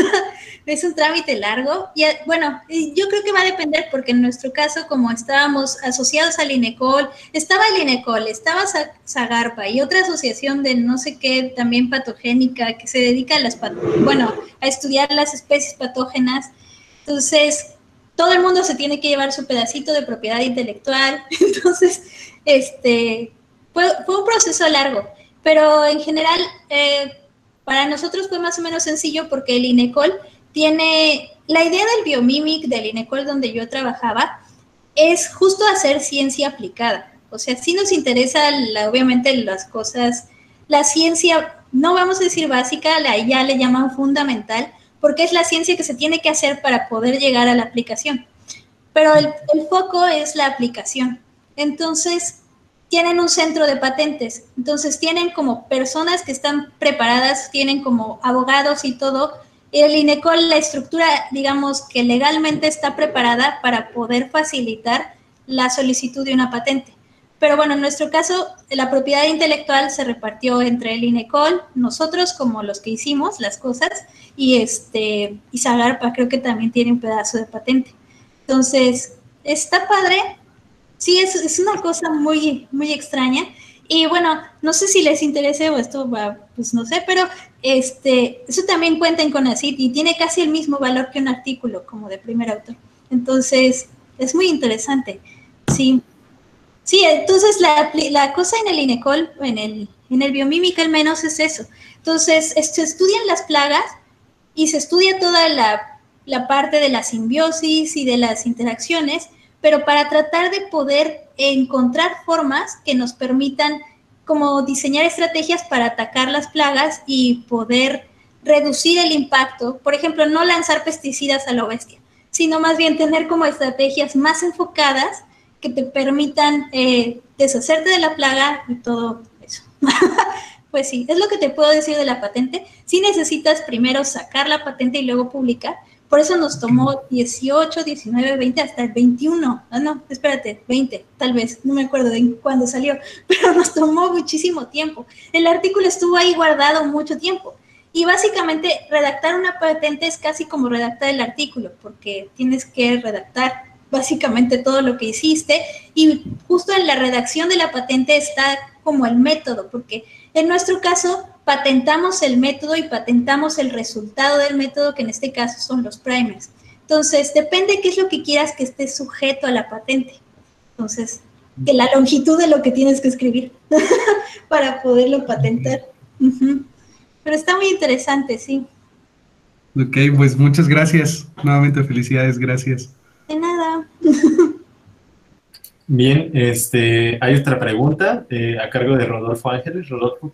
Es un trámite largo. Y bueno, yo creo que va a depender porque en nuestro caso, como estábamos asociados al INECOL, estaba el INECOL, estaba Zagarpa y otra asociación de no sé qué, también patogénica, que se dedica a las, bueno, a estudiar las especies patógenas. Entonces, todo el mundo se tiene que llevar su pedacito de propiedad intelectual. Entonces, este, fue, fue un proceso largo. Pero en general, eh, para nosotros fue más o menos sencillo porque el INECOL tiene, la idea del biomimic del INECOL donde yo trabajaba es justo hacer ciencia aplicada. O sea, sí nos interesa la, obviamente las cosas, la ciencia, no vamos a decir básica, la, ya le llaman fundamental, porque es la ciencia que se tiene que hacer para poder llegar a la aplicación. Pero el, el foco es la aplicación. Entonces, tienen un centro de patentes. Entonces, tienen como personas que están preparadas, tienen como abogados y todo. El INECOL, la estructura, digamos, que legalmente está preparada para poder facilitar la solicitud de una patente. Pero bueno, en nuestro caso, la propiedad intelectual se repartió entre el INECOL, nosotros como los que hicimos las cosas, y, este, y Zagarpa creo que también tiene un pedazo de patente. Entonces, está padre. Sí, es, es una cosa muy, muy extraña. Y bueno, no sé si les interese o esto va, pues no sé, pero este, eso también cuenta en CONACYT y tiene casi el mismo valor que un artículo como de primer autor. Entonces, es muy interesante. Sí, sí, entonces la, la cosa en el INECOL, en el, en el biomímica al menos es eso. Entonces, se estudian las plagas y se estudia toda la, la parte de la simbiosis y de las interacciones, pero para tratar de poder encontrar formas que nos permitan como diseñar estrategias para atacar las plagas y poder reducir el impacto. Por ejemplo, no lanzar pesticidas a lo bestia, sino más bien tener como estrategias más enfocadas que te permitan eh, deshacerte de la plaga y todo eso. Pues sí, es lo que te puedo decir de la patente. Sí necesitas primero sacar la patente y luego publicar. Por eso nos tomó dieciocho, diecinueve, veinte, hasta el veintiuno. Ah, no, espérate, veinte, tal vez. No me acuerdo de cuándo salió, pero nos tomó muchísimo tiempo. El artículo estuvo ahí guardado mucho tiempo. Y básicamente redactar una patente es casi como redactar el artículo, porque tienes que redactar básicamente todo lo que hiciste. Y justo en la redacción de la patente está como el método, porque en nuestro caso patentamos el método y patentamos el resultado del método, que en este caso son los primers. Entonces, depende qué es lo que quieras que esté sujeto a la patente. Entonces, que la longitud de lo que tienes que escribir para poderlo patentar. Uh-huh. Pero está muy interesante, sí. Ok, pues muchas gracias. Nuevamente felicidades, gracias. De nada. Bien, este, hay otra pregunta eh, a cargo de Rodolfo Ángeles. Rodolfo.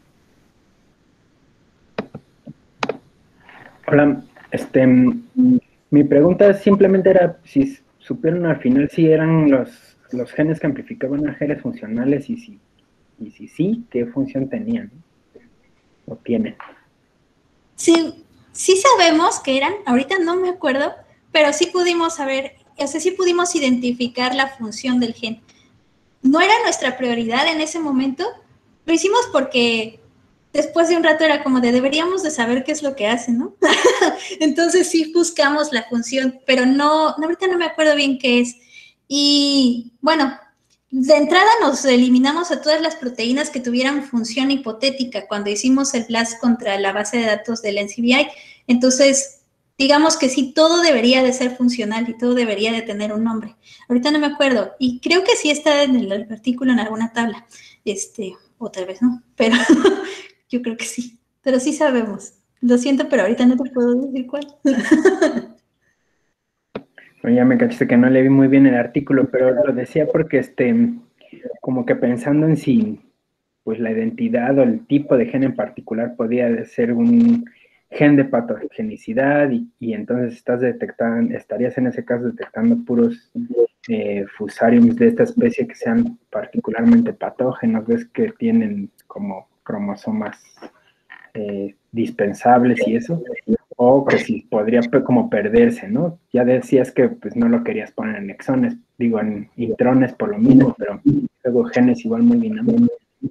Hola, este, mi pregunta simplemente era si supieron al final si eran los, los genes que amplificaban a genes funcionales y si, y si sí, qué función tenían o tienen. Sí, sí sabemos que eran, ahorita no me acuerdo, pero sí pudimos saber, o sea, sí pudimos identificar la función del gen. No era nuestra prioridad en ese momento, lo hicimos porque después de un rato era como de deberíamos de saber qué es lo que hace, ¿no? Entonces sí buscamos la función, pero no, ahorita no me acuerdo bien qué es. Y bueno, de entrada nos eliminamos a todas las proteínas que tuvieran función hipotética cuando hicimos el blast contra la base de datos del N C B I. Entonces, digamos que sí, todo debería de ser funcional y todo debería de tener un nombre. Ahorita no me acuerdo, y creo que sí está en el artículo en alguna tabla, este, o tal vez no, pero yo creo que sí, pero sí sabemos. Lo siento, pero ahorita no te puedo decir cuál. Bueno, ya me cachaste que no le vi muy bien el artículo, pero lo decía porque, este, como que pensando en si, pues la identidad o el tipo de gen en particular podía ser un gen de patogenicidad y, y entonces estás detectando, estarías en ese caso detectando puros eh, fusariums de esta especie que sean particularmente patógenos, ves que tienen como cromosomas eh, dispensables y eso, o que si podría como perderse, ¿no? Ya decías que pues no lo querías poner en exones, digo en intrones por lo mismo, pero luego genes igual muy dinámicos.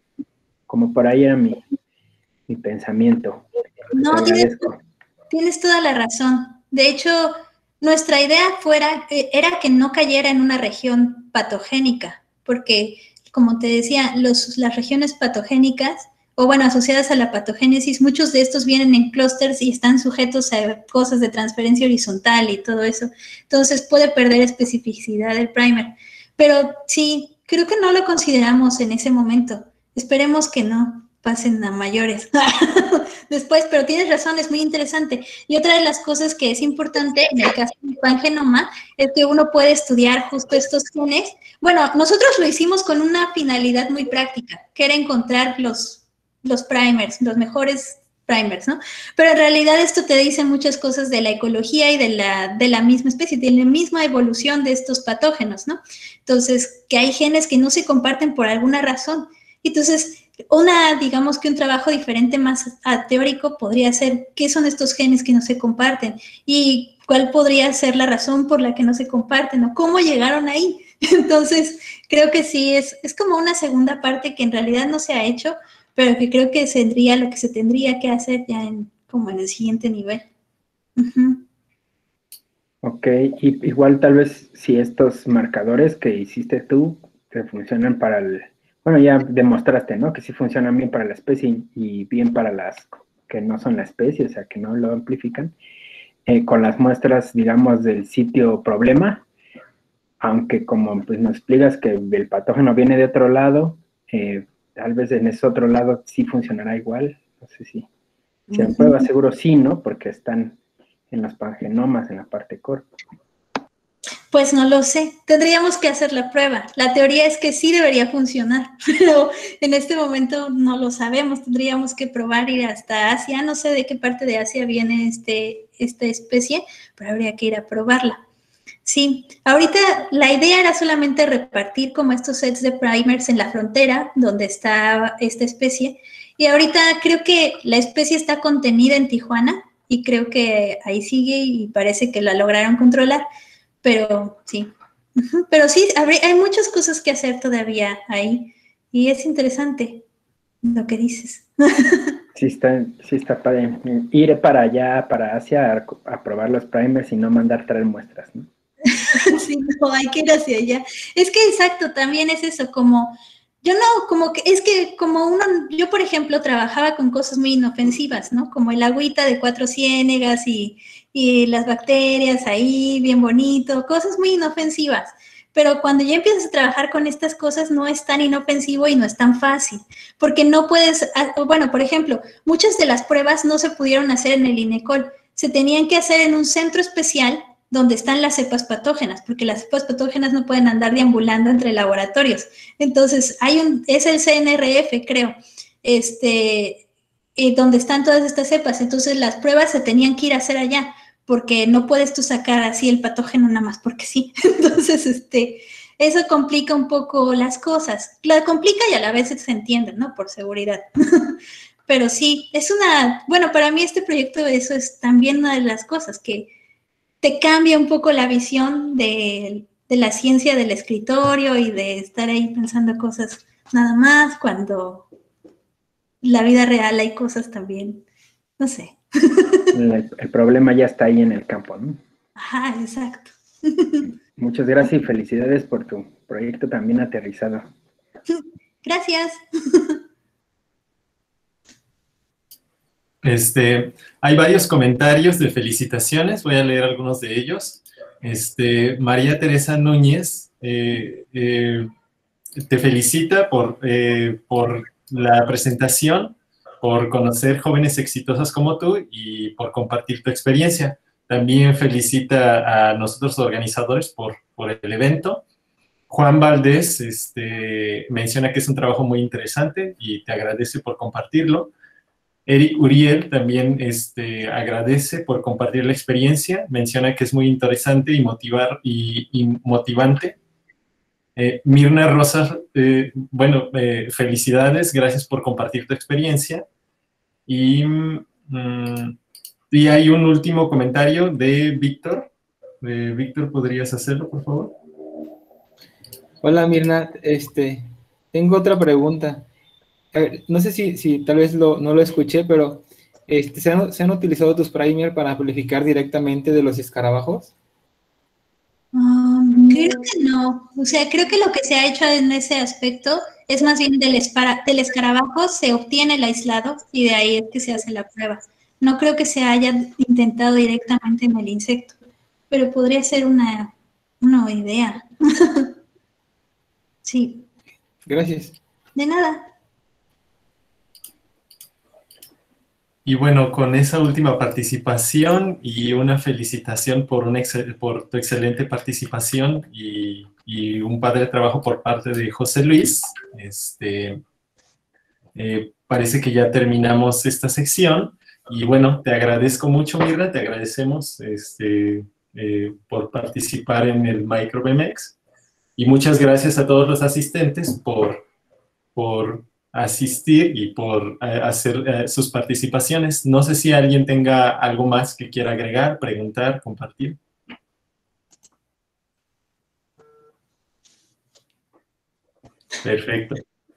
Como por ahí era mi, mi pensamiento. No, tienes, tienes toda la razón. De hecho, nuestra idea fuera, era que no cayera en una región patogénica, porque, como te decía, los, las regiones patogénicas, o bueno, asociadas a la patogénesis, muchos de estos vienen en clústeres y están sujetos a cosas de transferencia horizontal y todo eso. Entonces puede perder especificidad el primer. Pero sí, creo que no lo consideramos en ese momento. Esperemos que no pasen a mayores después, pero tienes razón, es muy interesante. Y otra de las cosas que es importante en el caso del pangenoma es que uno puede estudiar justo estos genes. Bueno, nosotros lo hicimos con una finalidad muy práctica, que era encontrar los, los primers, los mejores primers, ¿no? Pero en realidad esto te dice muchas cosas de la ecología y de la, de la misma especie, de la misma evolución de estos patógenos, ¿no? Entonces, que hay genes que no se comparten por alguna razón. Entonces, una, digamos que un trabajo diferente más teórico podría ser qué son estos genes que no se comparten y cuál podría ser la razón por la que no se comparten o cómo llegaron ahí. Entonces, creo que sí, es, es como una segunda parte que en realidad no se ha hecho, pero que creo que sería lo que se tendría que hacer ya en, como en el siguiente nivel. Uh-huh. Ok, y igual tal vez si estos marcadores que hiciste tú que funcionan para el bueno, ya demostraste, ¿no? Que sí funcionan bien para la especie y bien para las que no son la especie, o sea, que no lo amplifican. Eh, con las muestras, digamos, del sitio problema, aunque como pues, nos explicas que el patógeno viene de otro lado, eh, tal vez en ese otro lado sí funcionará igual, no sé si. Si en prueba seguro sí, ¿no? Porque están en los pangenomas, en la parte corta. Pues no lo sé, tendríamos que hacer la prueba. La teoría es que sí debería funcionar, pero en este momento no lo sabemos. Tendríamos que probar ir hasta Asia. No sé de qué parte de Asia viene este, esta especie, pero habría que ir a probarla. Sí, ahorita la idea era solamente repartir como estos sets de primers en la frontera donde está esta especie. Y ahorita creo que la especie está contenida en Tijuana y creo que ahí sigue y parece que la lograron controlar. Pero sí, pero sí, hay muchas cosas que hacer todavía ahí y es interesante lo que dices. Sí está, sí está padre. Ir para allá, para Asia, a, a probar los primers y no mandar traer muestras, ¿no? Sí, no, hay que ir hacia allá. Es que exacto, también es eso, como, yo no, como que, es que como uno, yo por ejemplo trabajaba con cosas muy inofensivas, ¿no? Como el agüita de Cuatro Ciénegas y... y las bacterias ahí, bien bonito, cosas muy inofensivas. Pero cuando ya empiezas a trabajar con estas cosas no es tan inofensivo y no es tan fácil, porque no puedes, bueno, por ejemplo, muchas de las pruebas no se pudieron hacer en el INECOL, se tenían que hacer en un centro especial donde están las cepas patógenas, porque las cepas patógenas no pueden andar deambulando entre laboratorios. Entonces, hay un, es el C N R F, creo, este, eh, donde están todas estas cepas. Entonces, las pruebas se tenían que ir a hacer allá, porque no puedes tú sacar así el patógeno nada más porque sí. Entonces, este, eso complica un poco las cosas. La complica y a la vez se entiende, ¿no? Por seguridad. Pero sí, es una, bueno, para mí este proyecto eso es también una de las cosas que te cambia un poco la visión de, de la ciencia del escritorio y de estar ahí pensando cosas nada más cuando la vida real hay cosas también, no sé. El, el problema ya está ahí en el campo, ¿no? Ajá, exacto. Muchas gracias y felicidades por tu proyecto también aterrizado. Gracias. Este, hay varios comentarios de felicitaciones, voy a leer algunos de ellos. Este, María Teresa Núñez eh, eh, te felicita por, eh, por la presentación, por conocer jóvenes exitosos como tú y por compartir tu experiencia. También felicita a nosotros organizadores por, por el evento. Juan Valdés este, menciona que es un trabajo muy interesante y te agradece por compartirlo. Eric Uriel también este, agradece por compartir la experiencia, menciona que es muy interesante y, motivar, y, y motivante. Eh, Mirna Rosas, eh, bueno, eh, felicidades, gracias por compartir tu experiencia. Y, mm, y hay un último comentario de Víctor. Eh, Víctor, ¿podrías hacerlo, por favor? Hola, Mirna. Este, tengo otra pregunta. A ver, no sé si, si tal vez lo, no lo escuché, pero este, ¿se, han, ¿se han utilizado tus primers para amplificar directamente de los escarabajos? Um, creo que no. O sea, creo que lo que se ha hecho en ese aspecto es más bien del, espara, del escarabajo se obtiene el aislado y de ahí es que se hace la prueba. No creo que se haya intentado directamente en el insecto, pero podría ser una, una idea. Sí. Gracias. De nada. Y bueno, con esa última participación y una felicitación por, un excel, por tu excelente participación y, y un padre trabajo por parte de José Luis, este, eh, parece que ya terminamos esta sección. Y bueno, te agradezco mucho, Mirna, te agradecemos este, eh, por participar en el Micro B M X. Y muchas gracias a todos los asistentes por... por asistir y por eh, hacer eh, sus participaciones. No sé si alguien tenga algo más que quiera agregar, preguntar, compartir. Perfecto.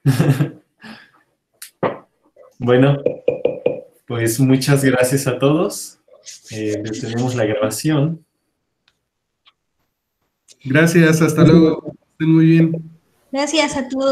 Bueno, pues muchas gracias a todos. Eh, detenemos la grabación. Gracias, hasta luego. Estén muy bien. Gracias a todos.